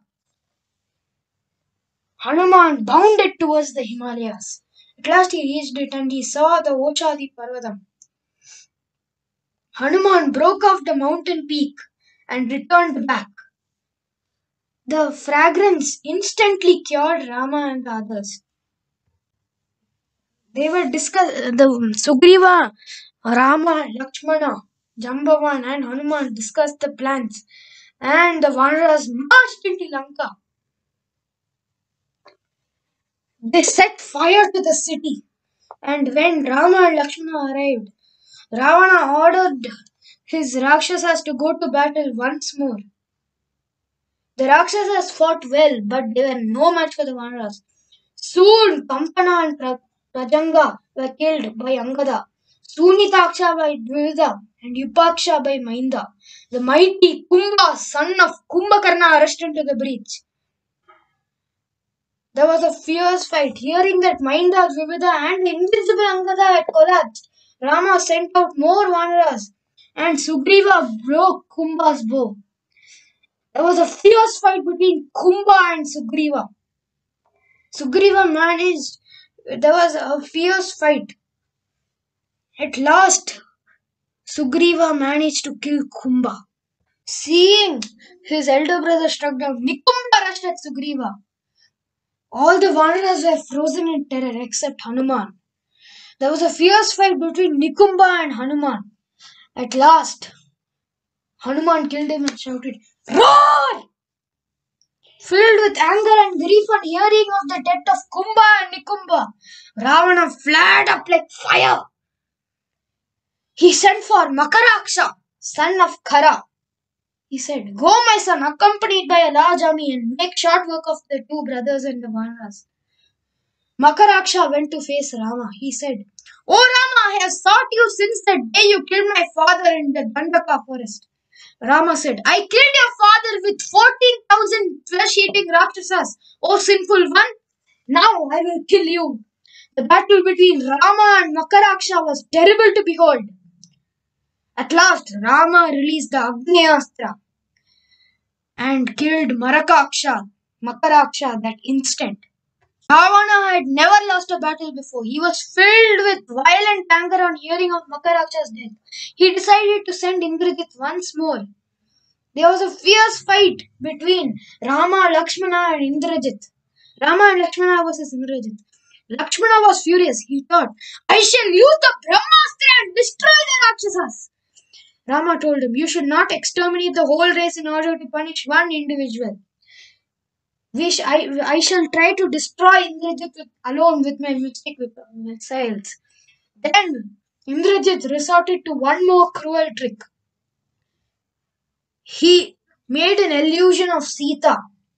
Hanuman bounded towards the Himalayas. At last he reached it and he saw the Oshadi Parvatam. Hanuman broke off the mountain peak and returned back. The fragrance instantly cured Rama and the others. They were the Sugriva, Rama, Lakshmana, Jambavan and Hanuman discussed the plans, and the Vanaras marched into Lanka. They set fire to the city, and when Rama and Lakshmana arrived, Ravana ordered his Rakshasas to go to battle once more. The Rakshasas fought well, but they were no match for the Vanaras. Soon, Kampana and Prajanga were killed by Angada, Sunitaksha by Dvivida, and Yupaksha by Mainda. The mighty Kumbha, son of Kumbhakarna, rushed into the breach. There was a fierce fight. Hearing that Mainda, Dvivida, and the invincible Angada had collapsed, Rama sent out more Vanaras, and Sugriva broke Kumbha's bow. There was a fierce fight between Kumbha and Sugriva. There was a fierce fight. At last, Sugriva managed to kill Kumbha. Seeing his elder brother struck down, Nikumba rushed at Sugriva. All the Vanaras were frozen in terror except Hanuman. There was a fierce fight between Nikumba and Hanuman. At last, Hanuman killed him and shouted, "Roar!" Filled with anger and grief on hearing of the death of Kumbha and Nikumba, Ravana flared up like fire. He sent for Makaraksha, son of Khara. He said, "Go, my son, accompanied by a large army, and make short work of the two brothers and the Vanaras." Makaraksha went to face Rama. He said, "O Rama, I have sought you since the day you killed my father in the Dandaka forest." Rama said, "I killed your father with 14,000 flesh-eating Rakshasas, O sinful one. Now I will kill you." The battle between Rama and Makaraksha was terrible to behold. At last, Rama released the Agnyastra and killed Makaraksha that instant. Ravana had never lost a battle before. He was filled with violent anger on hearing of Makaraksha's death. He decided to send Indrajit once more. There was a fierce fight between Rama, Lakshmana and Indrajit. Rama and Lakshmana versus Indrajit. Lakshmana was furious. He thought, "I shall use the Brahmastra and destroy the Rakshasas." Rama told him, "You should not exterminate the whole race in order to punish one individual. I shall try to destroy Indrajit alone with my mystic missiles." Then Indrajit resorted to one more cruel trick. He made an illusion of Sita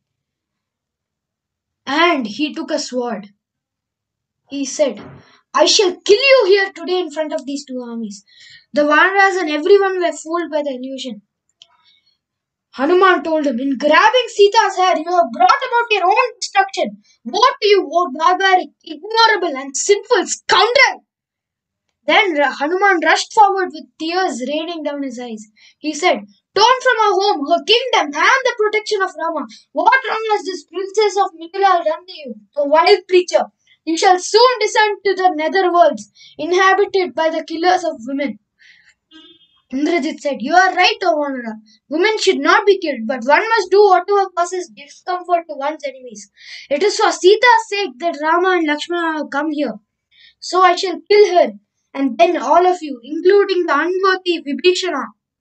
and he took a sword. He said, "I shall kill you here today in front of these two armies." The Vanaras and everyone were fooled by the illusion. Hanuman told him, "In grabbing Sita's hair, you have brought about your own destruction. Woe to you, O barbaric, ignorable and sinful scoundrel!" Then Hanuman rushed forward with tears raining down his eyes. He said, "Torn from her home, her kingdom, and the protection of Rama, what wrong has this princess of Mithila done to you, a wild creature? You shall soon descend to the nether worlds, inhabited by the killers of women." Indrajit said, "You are right, O Vanara. Women should not be killed, but one must do whatever causes discomfort to one's enemies. It is for Sita's sake that Rama and Lakshmana have come here. So I shall kill her, and then all of you, including the unworthy Vibhishana.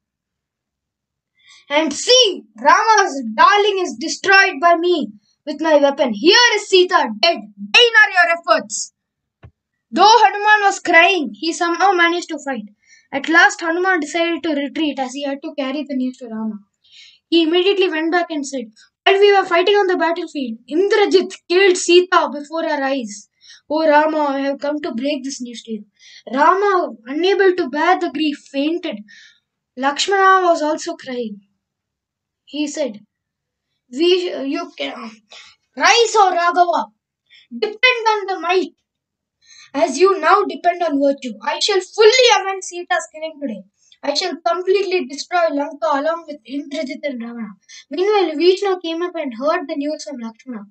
And see, Rama's darling is destroyed by me with my weapon. Here is Sita dead. Vain are your efforts." Though Hanuman was crying, he somehow managed to fight. At last, Hanuman decided to retreat as he had to carry the news to Rama. He immediately went back and said, "While we were fighting on the battlefield, Indrajit killed Sita before our eyes. O Rama, I have come to break this news to you." Rama, unable to bear the grief, fainted. Lakshmana was also crying. He said, "You can rise, O Raghava. Depend on the might, as you now depend on virtue. I shall fully avenge Sita's killing today. I shall completely destroy Lanka along with Indrajit and Ravana." Meanwhile, Vishnu came up and heard the news from Lakshmana.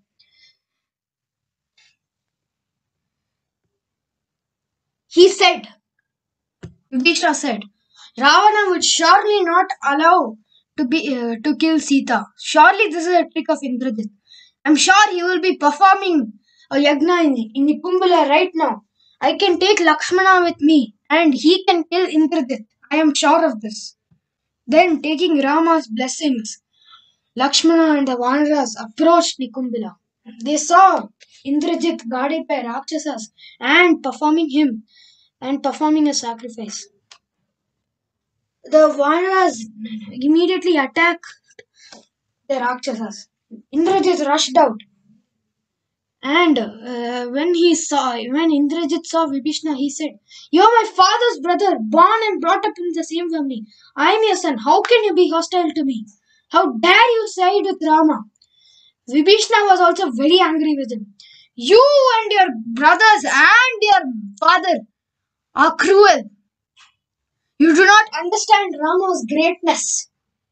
Vishnu said, "Ravana would surely not allow to kill Sita. Surely this is a trick of Indrajit. I'm sure he will be performing a yagna in Nikumbala right now. I can take Lakshmana with me and he can kill Indrajit. I am sure of this." Then, taking Rama's blessings, Lakshmana and the Vanaras approached Nikumbala. They saw Indrajit guarded by Rakshasas and performing a sacrifice. The Vanaras immediately attacked the Rakshasas. Indrajit rushed out. And when Indrajit saw Vibhishna, he said, "You are my father's brother, born and brought up in the same family. I am your son. How can you be hostile to me? How dare you side with Rama?" Vibhishna was also very angry with him. "You and your brothers and your father are cruel. You do not understand Rama's greatness."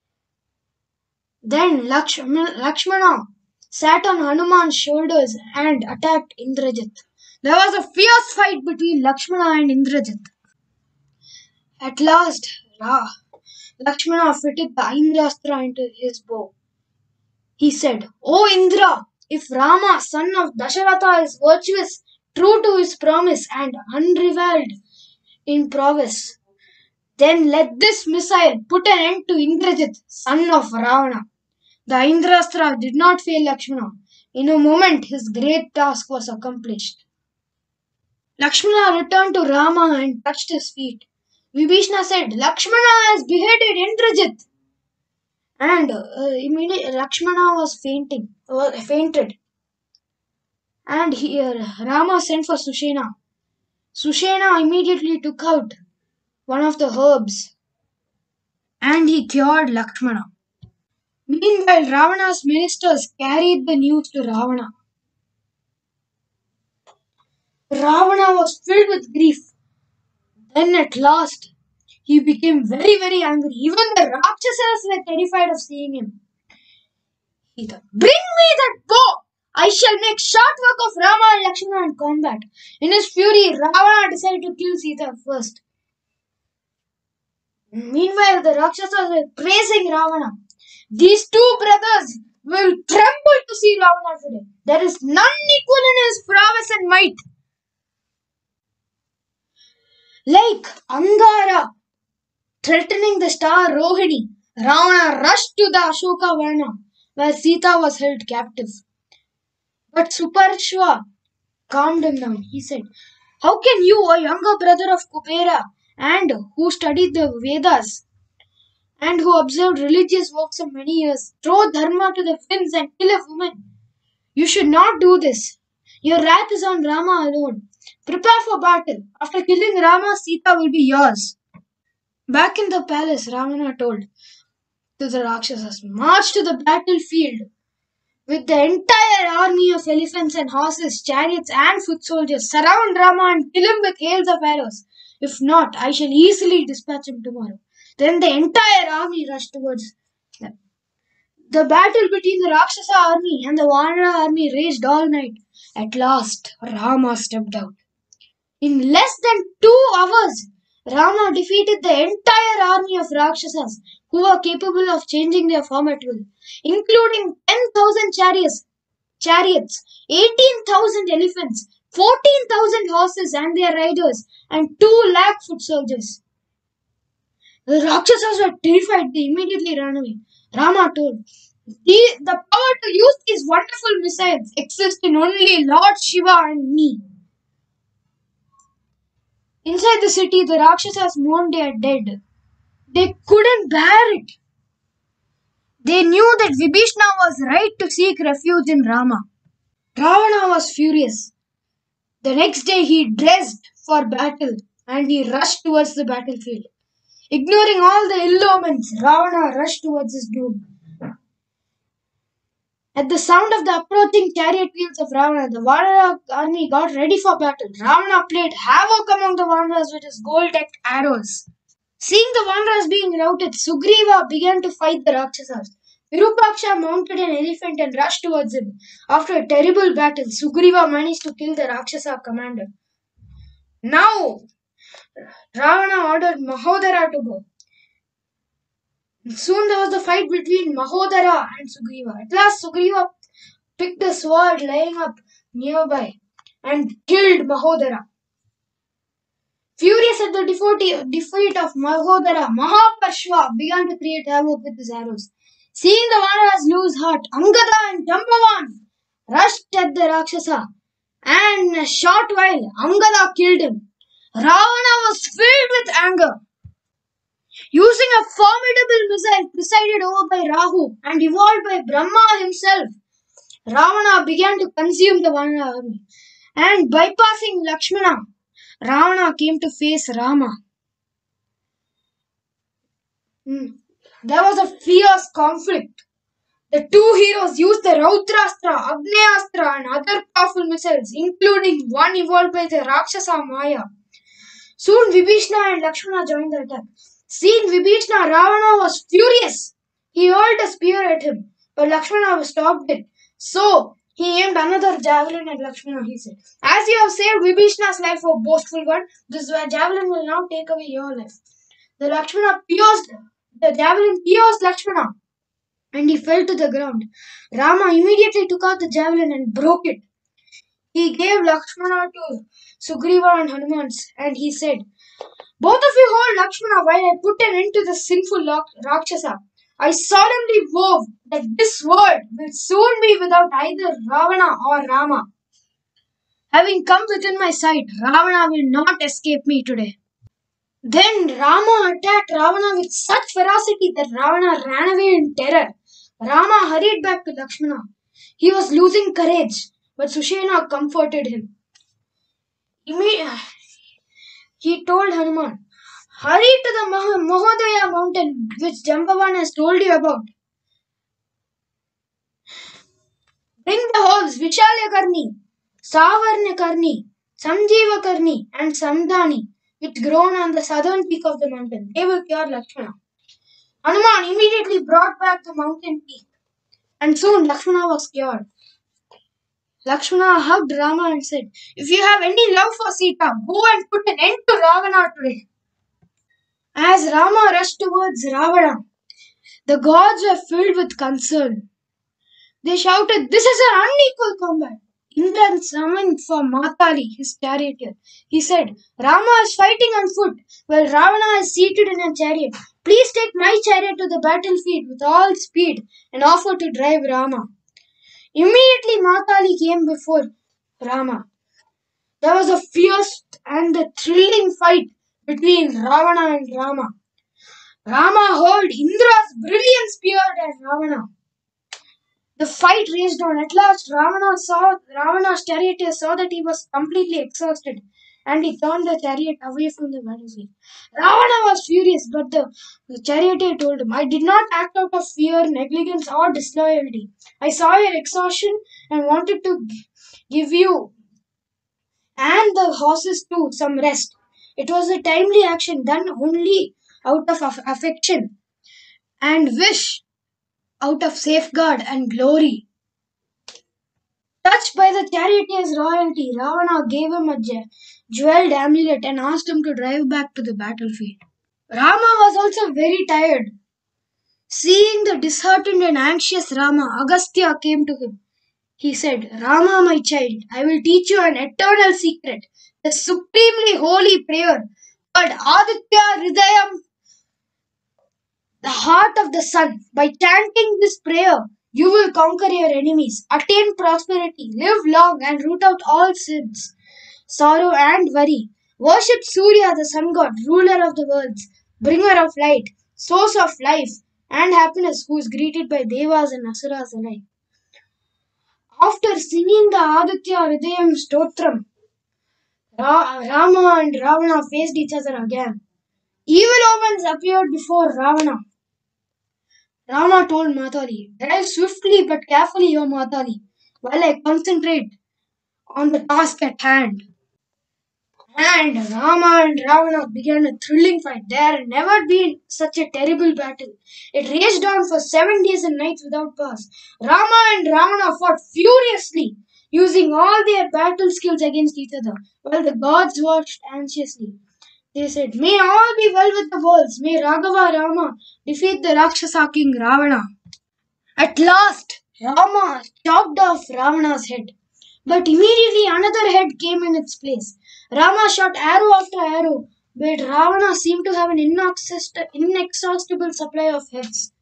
Then Lakshmana sat on Hanuman's shoulders and attacked Indrajit. There was a fierce fight between Lakshmana and Indrajit. At last, Lakshmana fitted the Indrastra into his bow. He said, "O Indra, if Rama, son of Dasharatha, is virtuous, true to his promise, and unrivaled in prowess, then let this missile put an end to Indrajit, son of Ravana." The Indrastra did not fail Lakshmana. In a moment, his great task was accomplished. Lakshmana returned to Rama and touched his feet. Vibhishna said, "Lakshmana has beheaded Indrajit." And immediately Lakshmana was fainted. And Rama sent for Sushena. Sushena immediately took out one of the herbs and he cured Lakshmana. Meanwhile, Ravana's ministers carried the news to Ravana. Ravana was filled with grief. Then at last, he became very, very angry. Even the Rakshasas were terrified of seeing him. He thought, "Bring me that bow! I shall make short work of Rama and Lakshmana in combat." In his fury, Ravana decided to kill Sita first. Meanwhile, the Rakshasas were praising Ravana. "These two brothers will tremble to see Ravana today. There is none equal in his prowess and might." Like Angara threatening the star Rohini, Ravana rushed to the Ashoka Varna where Sita was held captive. But Suparshva calmed him down. He said, "How can you, a younger brother of Kubera and who studied the Vedas and who observed religious works of many years, throw dharma to the winds and kill a woman? You should not do this. Your wrath is on Rama alone. Prepare for battle. After killing Rama, Sita will be yours." Back in the palace, Ravana told to the Rakshasas, "March to the battlefield with the entire army of elephants and horses, chariots and foot soldiers. Surround Rama and kill him with hails of arrows. If not, I shall easily dispatch him tomorrow." Then the entire army rushed towards them. The battle between the Rakshasa army and the Vanara army raged all night. At last, Rama stepped out. In less than 2 hours, Rama defeated the entire army of Rakshasas who were capable of changing their form at will, including 10,000 chariots, 18,000 elephants, 14,000 horses and their riders, and 2 lakh foot soldiers. The Rakshasas were terrified. They immediately ran away. Rama told, the power to use these wonderful missiles exists in only Lord Shiva and me." Inside the city, the Rakshasas mourned their dead. They couldn't bear it. They knew that Vibhishna was right to seek refuge in Rama. Ravana was furious. The next day he dressed for battle and he rushed towards the battlefield. Ignoring all the ill omens, Ravana rushed towards his doom. At the sound of the approaching chariot wheels of Ravana, the Vanara army got ready for battle. Ravana played havoc among the Vanaras with his gold-decked arrows. Seeing the Vanaras being routed, Sugriva began to fight the Rakshasas. Virupaksha mounted an elephant and rushed towards him. After a terrible battle, Sugriva managed to kill the Rakshasa commander. Now, Ravana ordered Mahodara to go. Soon there was a fight between Mahodara and Sugriva. At last, Sugriva picked a sword lying up nearby and killed Mahodara. Furious at the defeat of Mahodara, Mahaparshva began to create havoc with his arrows. Seeing the Vanaras lose heart, Angada and Jambavan rushed at the Rakshasa, and in a short while, Angada killed him. Ravana was filled with anger. Using a formidable missile presided over by Rahu and evolved by Brahma himself, Ravana began to consume the Vanara army. And bypassing Lakshmana, Ravana came to face Rama. There was a fierce conflict. The two heroes used the Raudrastra, Agnyastra and other powerful missiles, including one evolved by the Rakshasa Maya. Soon Vibhishna and Lakshmana joined the attack. Seeing Vibhishna, Ravana was furious. He hurled a spear at him, but Lakshmana stopped it. So he aimed another javelin at Lakshmana. He said, "As you have saved Vibhishna's life, O boastful one, this javelin will now take away your life." The javelin pierced Lakshmana and he fell to the ground. Rama immediately took out the javelin and broke it. He gave Lakshmana to Sugriva and Hanuman and he said, "Both of you hold Lakshmana while I put an end to the sinful Rakshasa. I solemnly vow that this world will soon be without either Ravana or Rama. Having come within my sight, Ravana will not escape me today." Then Rama attacked Ravana with such ferocity that Ravana ran away in terror. Rama hurried back to Lakshmana. He was losing courage, but Sushena comforted him. He told Hanuman, "Hurry to the Mahodaya mountain which Jambavan has told you about. Bring the herbs Vishalyakarni, Savarnakarni, Sanjeevakarni and Samdani which grown on the southern peak of the mountain. They will cure Lakshmana." Hanuman immediately brought back the mountain peak and soon Lakshmana was cured. Lakshmana hugged Rama and said, "If you have any love for Sita, go and put an end to Ravana today." As Rama rushed towards Ravana, the gods were filled with concern. They shouted, "This is an unequal combat." Indra summoned for Matali, his charioteer. He said, "Rama is fighting on foot, while Ravana is seated in a chariot. Please take my chariot to the battlefield with all speed and offer to drive Rama." Immediately Matali came before Rama. There was a fierce and a thrilling fight between Ravana and Rama. Rama hurled Indra's brilliant spear at Ravana. The fight raged on. At last, Ravana's charioteer saw that he was completely exhausted, and he turned the chariot away from the battlefield. Ravana was furious, but the charioteer told him, "I did not act out of fear, negligence, or disloyalty. I saw your exhaustion and wanted to give you and the horses too some rest. It was a timely action done only out of affection and wish, out of safeguard and glory." Touched by the charioteer's royalty, Ravana gave him a jeweled amulet and asked him to drive back to the battlefield. Rama was also very tired. Seeing the disheartened and anxious Rama, Agastya came to him. He said, "Rama, my child, I will teach you an eternal secret, the supremely holy prayer called Aditya Hridayam, the heart of the sun. By chanting this prayer, you will conquer your enemies, attain prosperity, live long, and root out all sins, sorrow, and worry. Worship Surya, the sun god, ruler of the worlds, bringer of light, source of life and happiness, who is greeted by devas and asuras alike." After singing the Aditya Hridayam Stotram, Rama and Ravana faced each other again. Evil omens appeared before Ravana. Rama told Matali, "Drive swiftly but carefully, O Matali, while I concentrate on the task at hand." And Rama and Ravana began a thrilling fight. There had never been such a terrible battle. It raged on for 7 days and nights without pause. Rama and Ravana fought furiously, using all their battle skills against each other, while the gods watched anxiously. They said, "May all be well with the worlds. May Raghava Rama defeat the Rakshasa king Ravana." At last, Rama chopped off Ravana's head. But immediately another head came in its place. Rama shot arrow after arrow, but Ravana seemed to have an inexhaustible supply of heads.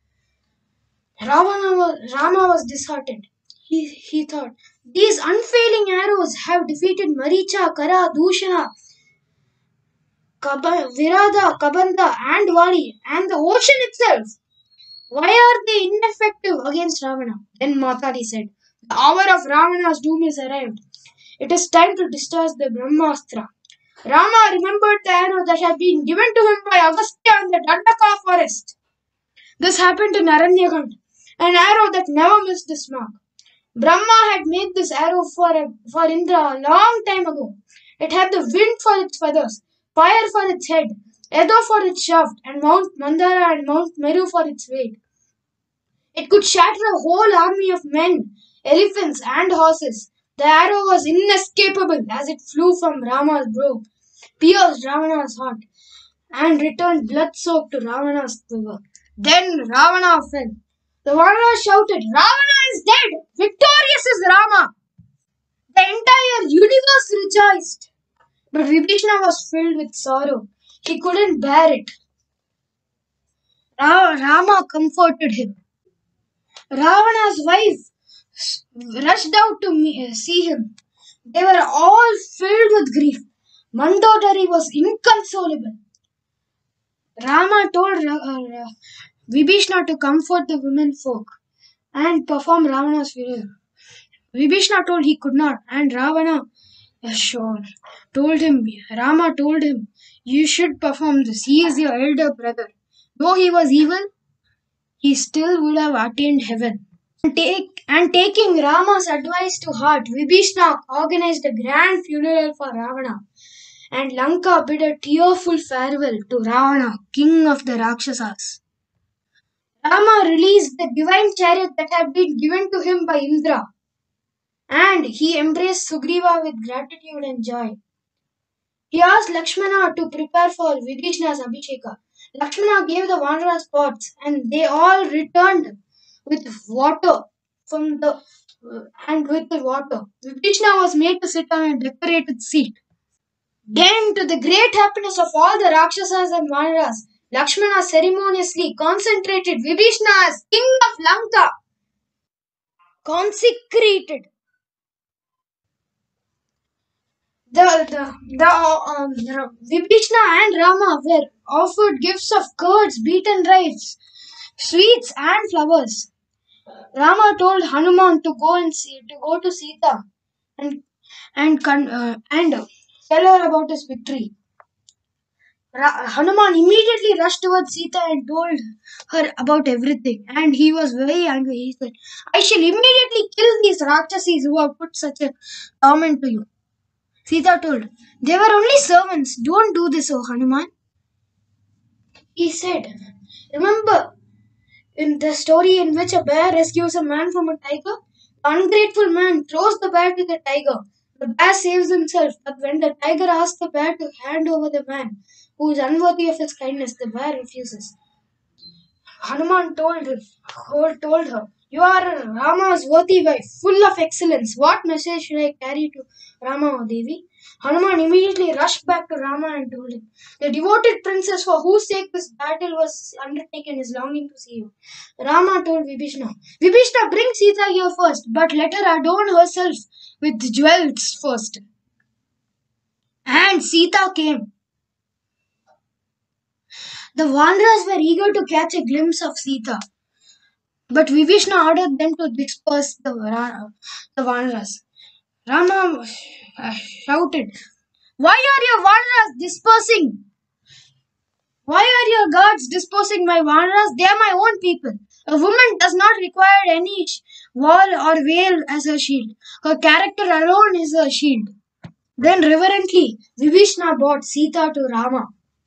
Rama was disheartened. He thought, "These unfailing arrows have defeated Maricha, Kara, Dushana, Virada, Kabanda, and Vali, and the ocean itself. Why are they ineffective against Ravana?" Then Matali said, "The hour of Ravana's doom is arrived. It is time to discharge the Brahmastra." Rama remembered the arrow that had been given to him by Agastya in the Dandaka forest. This happened in Aranyakand, an arrow that never missed its mark. Brahma had made this arrow for Indra a long time ago. It had the wind for its feathers, fire for its head, Edo for its shaft, and Mount Mandara and Mount Meru for its weight. It could shatter a whole army of men, elephants, and horses. The arrow was inescapable as it flew from Rama's bow, pierced Ravana's heart, and returned blood-soaked to Ravana's quiver. Then Ravana fell. The Vanara shouted, "Ravana is dead! Victorious is Rama!" The entire universe rejoiced. But Vibhishana was filled with sorrow. He couldn't bear it. Rama comforted him. Ravana's wife rushed out to see him. They were all filled with grief. Mandodari was inconsolable. Rama told Vibhishana to comfort the women folk and perform Ravana's funeral. Vibhishana told he could not, and Ravana Rama told him, "You should perform this. He is your elder brother. Though he was evil, he still would have attained heaven." Taking Rama's advice to heart, Vibhishana organized a grand funeral for Ravana, and Lanka bid a tearful farewell to Ravana, king of the Rakshasas. Rama released the divine chariot that had been given to him by Indra, and he embraced Sugriva with gratitude and joy. He asked Lakshmana to prepare for Vibhishana's Abhisheka. Lakshmana gave the Vanaras pots, and they all returned with water from the with the water. Vibhishana was made to sit on a decorated seat. Then, to the great happiness of all the Rakshasas and Vanaras, Lakshmana ceremoniously consecrated Vibhishana as king of Lanka. Consecrated. Vibhishana and Rama were offered gifts of curds, beaten rice, sweets, and flowers. Rama told Hanuman to go to Sita and tell her about his victory. Hanuman immediately rushed towards Sita and told her about everything, and he was very angry. He said, "I shall immediately kill these Rakshasis who have put such a torment to you." Sita told, "They were only servants. Don't do this, O Hanuman." He said, "Remember in the story in which a bear rescues a man from a tiger? The ungrateful man throws the bear to the tiger. The bear saves himself, but when the tiger asks the bear to hand over the man who is unworthy of his kindness, the bear refuses." Hanuman told her, "You are Rama's worthy wife, full of excellence. What message should I carry to Rama, O Devi?" Hanuman immediately rushed back to Rama and told him, "The devoted princess for whose sake this battle was undertaken is longing to see you." Rama told Vibhishana, "Vibhishana, bring Sita here first, but let her adorn herself with jewels first." And Sita came. The Vanaras were eager to catch a glimpse of Sita, but Vibhishana ordered them to disperse the Vanaras. Rama shouted, "Why are your Vanaras dispersing? Why are your guards dispersing my Vanaras? They are my own people. A woman does not require any wall or veil as her shield. Her character alone is her shield." Then reverently, Vibhishana brought Sita to Rama.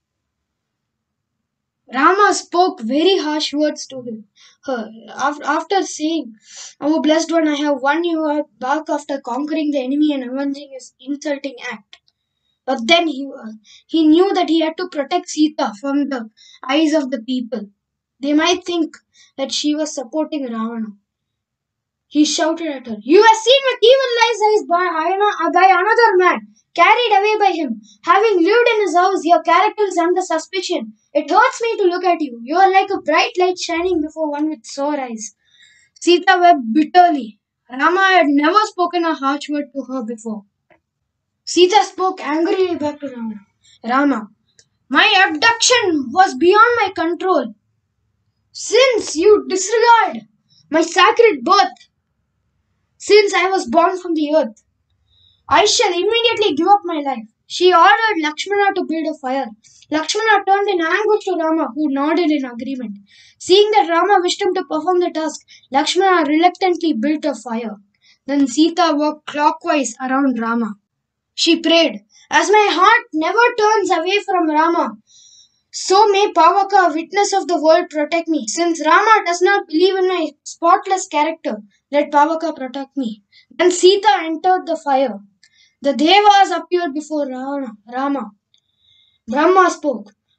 Rama spoke very harsh words to her. After saying, "O blessed one, I have won you back after conquering the enemy and avenging his insulting act." But then he knew that he had to protect Sita from the eyes of the people. They might think that she was supporting Ravana. He shouted at her, "You were seen with evil eyes by another man, carried away by him. Having lived in his house, your character is under suspicion. It hurts me to look at you. You are like a bright light shining before one with sore eyes." Sita wept bitterly. Rama had never spoken a harsh word to her before. Sita spoke angrily back to Rama. "Rama, my abduction was beyond my control. Since you disregard my sacred birth, since I was born from the earth, I shall immediately give up my life." She ordered Lakshmana to build a fire. Lakshmana turned in anguish to Rama, who nodded in agreement. Seeing that Rama wished him to perform the task, Lakshmana reluctantly built a fire. Then Sita walked clockwise around Rama. She prayed, "As my heart never turns away from Rama, so may Pavaka, witness of the world, protect me. Since Rama does not believe in my spotless character, let Pavaka protect me." Then Sita entered the fire. The Devas appeared before Rama. Brahma spoke,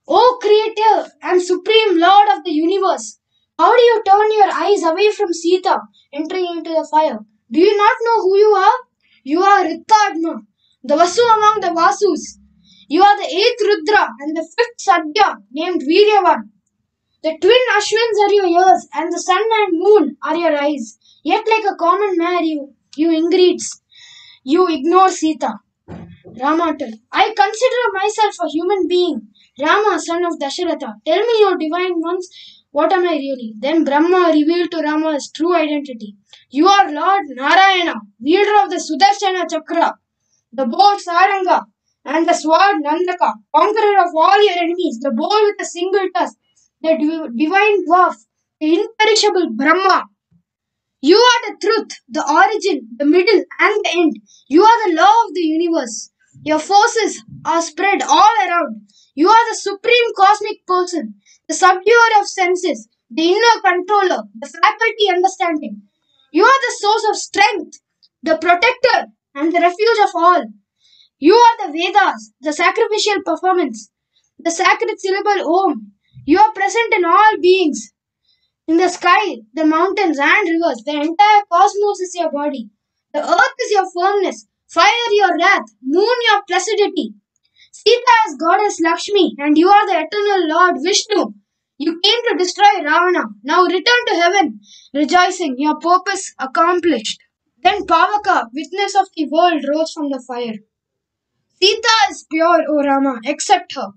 O Creator and Supreme Lord of the universe, how do you turn your eyes away from Sita entering into the fire? Do you not know who you are? You are Rittadma, the Vasu among the Vasus. You are the eighth Rudra and the fifth Sadhya named Viryavan. The twin Ashwins are your ears, and the sun and moon are your eyes. Yet, like a common man, you Ingrids, you ignore Sita. Rama told, I consider myself a human being. Rama, son of Dasharatha, tell me, your divine ones, what am I really? Then Brahma revealed to Rama his true identity. You are Lord Narayana, wielder of the Sudarshana Chakra, the bow Saranga, and the sword Nandaka, conqueror of all your enemies, the bow with a single tusk, the divine dwarf, the imperishable Brahma. You are the truth, the origin, the middle, and the end. You are the law of the universe. Your forces are spread all around. You are the supreme cosmic person, the subduer of senses, the inner controller, the faculty understanding. You are the source of strength, the protector, and the refuge of all. You are the Vedas, the sacrificial performance, the sacred syllable Om. You are present in all beings. In the sky, the mountains and rivers, the entire cosmos is your body. The earth is your firmness, fire your wrath, moon your placidity. Sita is goddess Lakshmi, and you are the eternal Lord Vishnu. You came to destroy Ravana. Now return to heaven, rejoicing, your purpose accomplished. Then Pavaka, witness of the world, rose from the fire. Sita is pure, O Rama, accept her.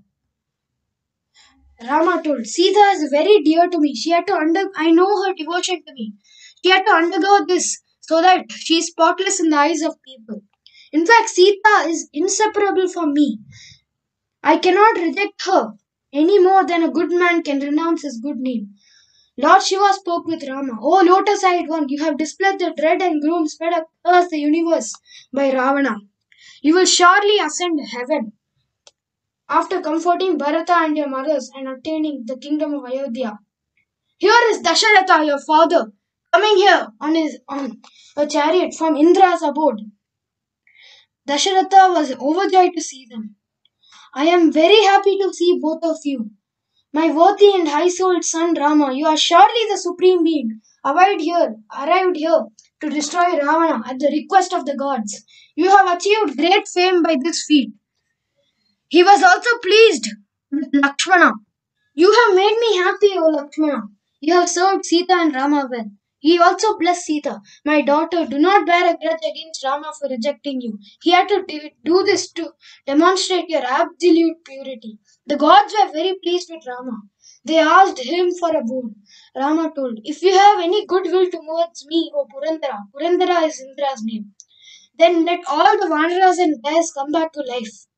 Rama told, Sita is very dear to me. I know her devotion to me. She had to undergo this so that she is spotless in the eyes of people. In fact, Sita is inseparable from me. I cannot reject her any more than a good man can renounce his good name. Lord Shiva spoke with Rama. O lotus-eyed one, you have displayed the dread and gloom spread across the universe by Ravana. You will surely ascend heaven after comforting Bharata and your mothers and attaining the kingdom of Ayodhya. Here is Dasharatha, your father, coming here on a chariot from Indra's abode. Dasharatha was overjoyed to see them. I am very happy to see both of you. My worthy and high-souled son Rama, you are surely the supreme being, arrived here to destroy Ravana at the request of the gods. You have achieved great fame by this feat. He was also pleased with Lakshmana. You have made me happy, O Lakshmana. You have served Sita and Rama well. He also blessed Sita. My daughter, do not bear a grudge against Rama for rejecting you. He had to do this to demonstrate your absolute purity. The gods were very pleased with Rama. They asked him for a boon. Rama told, if you have any goodwill towards me, O Purandara, Purandara is Indra's name, then let all the Vanaras and bears come back to life.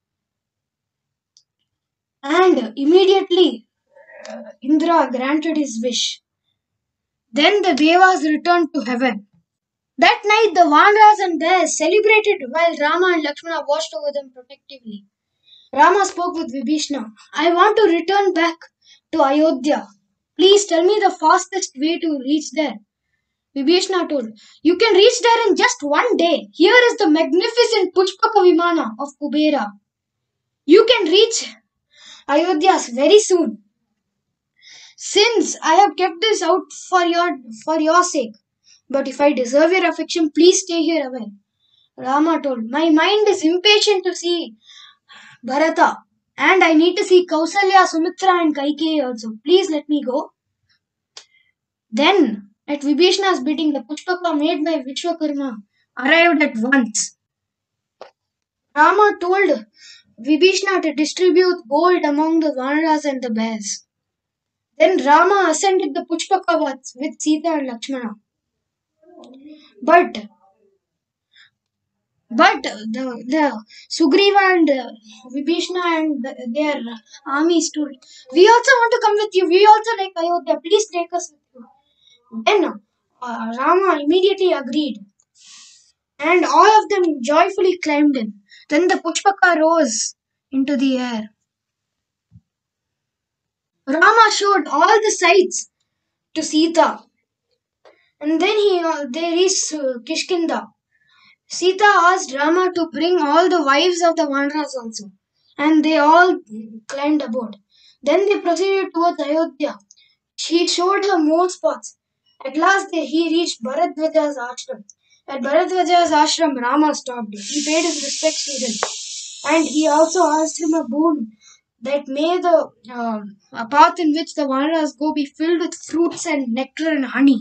And immediately Indra granted his wish. Then the Devas returned to heaven. That night the Vanaras and bears celebrated while Rama and Lakshmana watched over them protectively. Rama spoke with Vibhishna. I want to return back to Ayodhya. Please tell me the fastest way to reach there. Vibhishna told, you can reach there in just one day. Here is the magnificent Pushpaka Vimana of Kubera. You can reach Ayodhya very soon. Since I have kept this out for your sake, but if I deserve your affection, please stay here away. Rama told, my mind is impatient to see Bharata, and I need to see Kausalya, Sumitra, and Kaikeyi also. Please let me go. Then, at Vibhishna's bidding, the Pushpaka made by Vishwakarma arrived at once. Rama told Vibhishna to distribute gold among the Vanaras and the bears. Then Rama ascended the Pushpaka with Sita and Lakshmana. But the Sugriva and Vibhishna and their armies told, we also want to come with you. We also like Ayodhya. Please take us with you. Then Rama immediately agreed. And all of them joyfully climbed in. Then the Pushpaka rose into the air. Rama showed all the sights to Sita. And then they reached Kishkinda. Sita asked Rama to bring all the wives of the Vanaras also. And they all climbed aboard. Then they proceeded towards Ayodhya. She showed her more spots. At last he reached Bharadwaja's ashram. At Bharadwaja's ashram, Rama stopped. He paid his respects to him. And he also asked him a boon that may the a path in which the Vanaras go be filled with fruits and nectar and honey.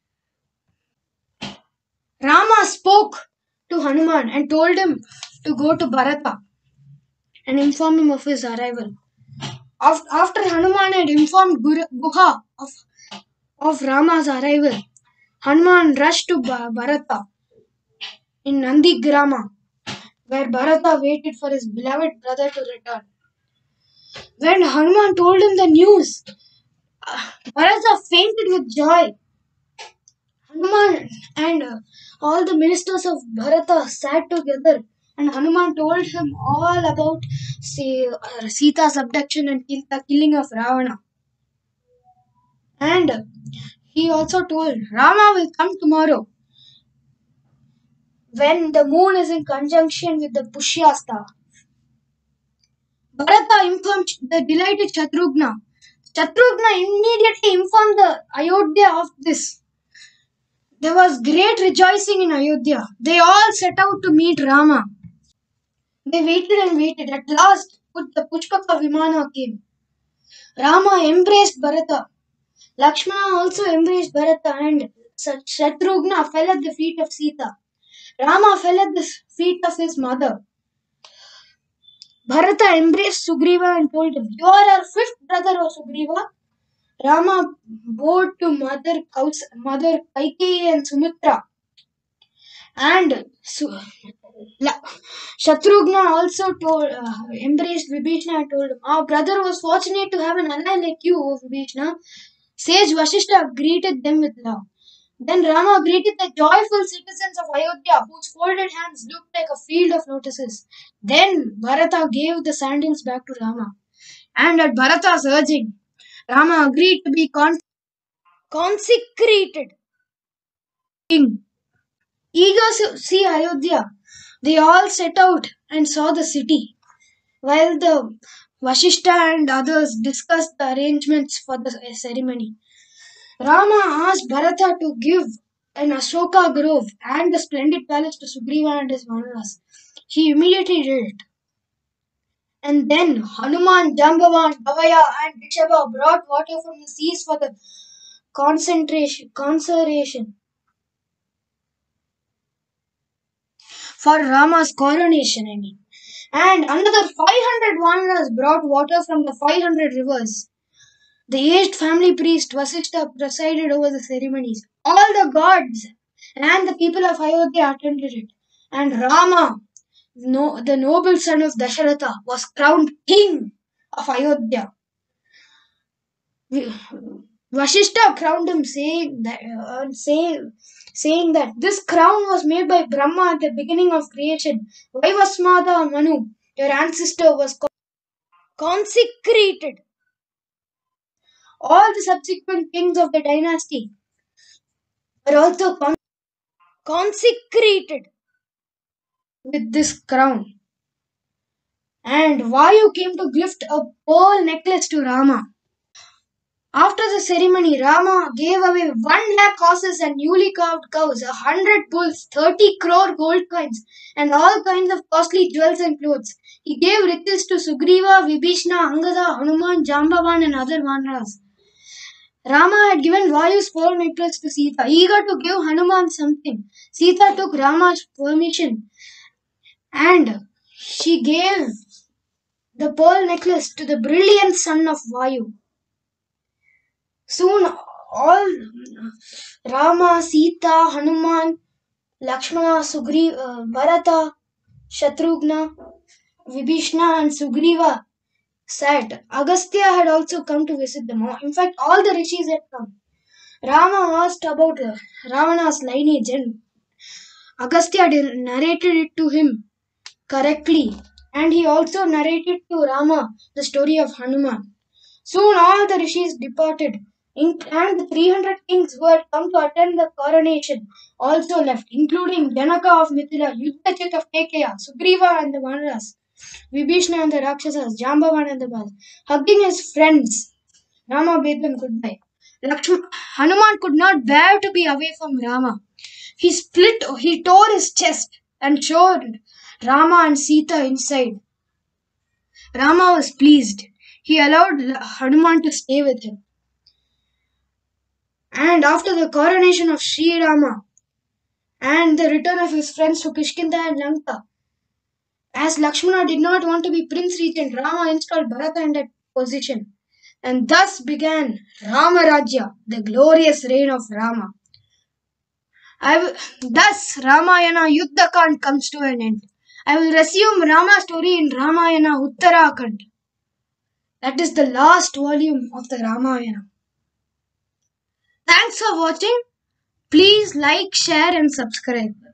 Rama spoke to Hanuman and told him to go to Bharata and inform him of his arrival. After Hanuman had informed Guha of Rama's arrival, Hanuman rushed to Bharata in Nandigrama, where Bharata waited for his beloved brother to return. When Hanuman told him the news, Bharata fainted with joy. Hanuman and all the ministers of Bharata sat together, and Hanuman told him all about Sita's abduction and the killing of Ravana. And he also told Rama will come tomorrow when the moon is in conjunction with the Pushya star. Bharata informed the delighted Shatrugna. Shatrugna immediately informed the Ayodhya of this. There was great rejoicing in Ayodhya. They all set out to meet Rama. They waited and waited. At last, the Pushpaka Vimana came. Rama embraced Bharata. Lakshmana also embraced Bharata, and Shatrugna fell at the feet of Sita. Rama fell at the feet of his mother. Bharata embraced Sugriva and told him, "You are our fifth brother, O Sugriva." Rama bowed to Mother Kaikeyi and Sumitra. And Shatrugna also embraced Vibhishna and told him, "Our brother was fortunate to have an ally like you, O Vibhishna." Sage Vasishtha greeted them with love. Then Rama greeted the joyful citizens of Ayodhya, whose folded hands looked like a field of lotuses. Then Bharata gave the sandals back to Rama. And at Bharata's urging, Rama agreed to be consecrated king. Eager to see Ayodhya, they all set out and saw the city, while the Vasishtha and others discussed the arrangements for the ceremony. Rama asked Bharata to give an Ashoka grove and the splendid palace to Sugriva and his Vanaras. He immediately did it. And then Hanuman, Jambavan, Bhavaya and Rishabha brought water from the seas for the conservation for Rama's coronation, And another 500 Vanaras brought water from the 500 rivers. The aged family priest Vasishtha presided over the ceremonies. All the gods and the people of Ayodhya attended it. And Rama, the noble son of Dasharatha, was crowned king of Ayodhya. Vasishtha crowned him, saying that this crown was made by Brahma at the beginning of creation. Vaivasmata Manu, your ancestor, was consecrated. All the subsequent kings of the dynasty were also consecrated with this crown. And Vayu came to gift a pearl necklace to Rama. After the ceremony, Rama gave away 1,00,000 horses and newly carved cows, 100 bulls, 30 crore gold coins, and all kinds of costly jewels and clothes. He gave riches to Sugriva, Vibhishna, Angada, Hanuman, Jambavan, and other Vanaras. Rama had given Vayu's pearl necklace to Sita, eager to give Hanuman something. Sita took Rama's permission and she gave the pearl necklace to the brilliant son of Vayu. Soon all Rama, Sita, Hanuman, Lakshmana, Bharata, Shatrugna, Vibhishna and Sugriva sat. Agastya had also come to visit them. In fact, all the rishis had come. Rama asked about Ravana's lineage and Agastya narrated it to him correctly. And he also narrated to Rama the story of Hanuman. Soon all the rishis departed, and the 300 kings who had come to attend the coronation also left, including Janaka of Mithila, Yudhachit of Kekeya, Sugriva and the Vanaras. Vibhishna and the Rakshasas, Jambavan and the Bal, hugging his friends. Rama bade them goodbye. Hanuman could not bear to be away from Rama. He tore his chest and showed Rama and Sita inside. Rama was pleased. He allowed Hanuman to stay with him. And after the coronation of Sri Rama and the return of his friends to Kishkinda and Lanka, as Lakshmana did not want to be Prince Regent, Rama installed Bharata in that position. And thus began Rama Rajya, the glorious reign of Rama. Thus Ramayana Yuddhakand comes to an end. I will resume Rama's story in Ramayana Uttarakand. That is the last volume of the Ramayana. Thanks for watching. Please like, share and subscribe.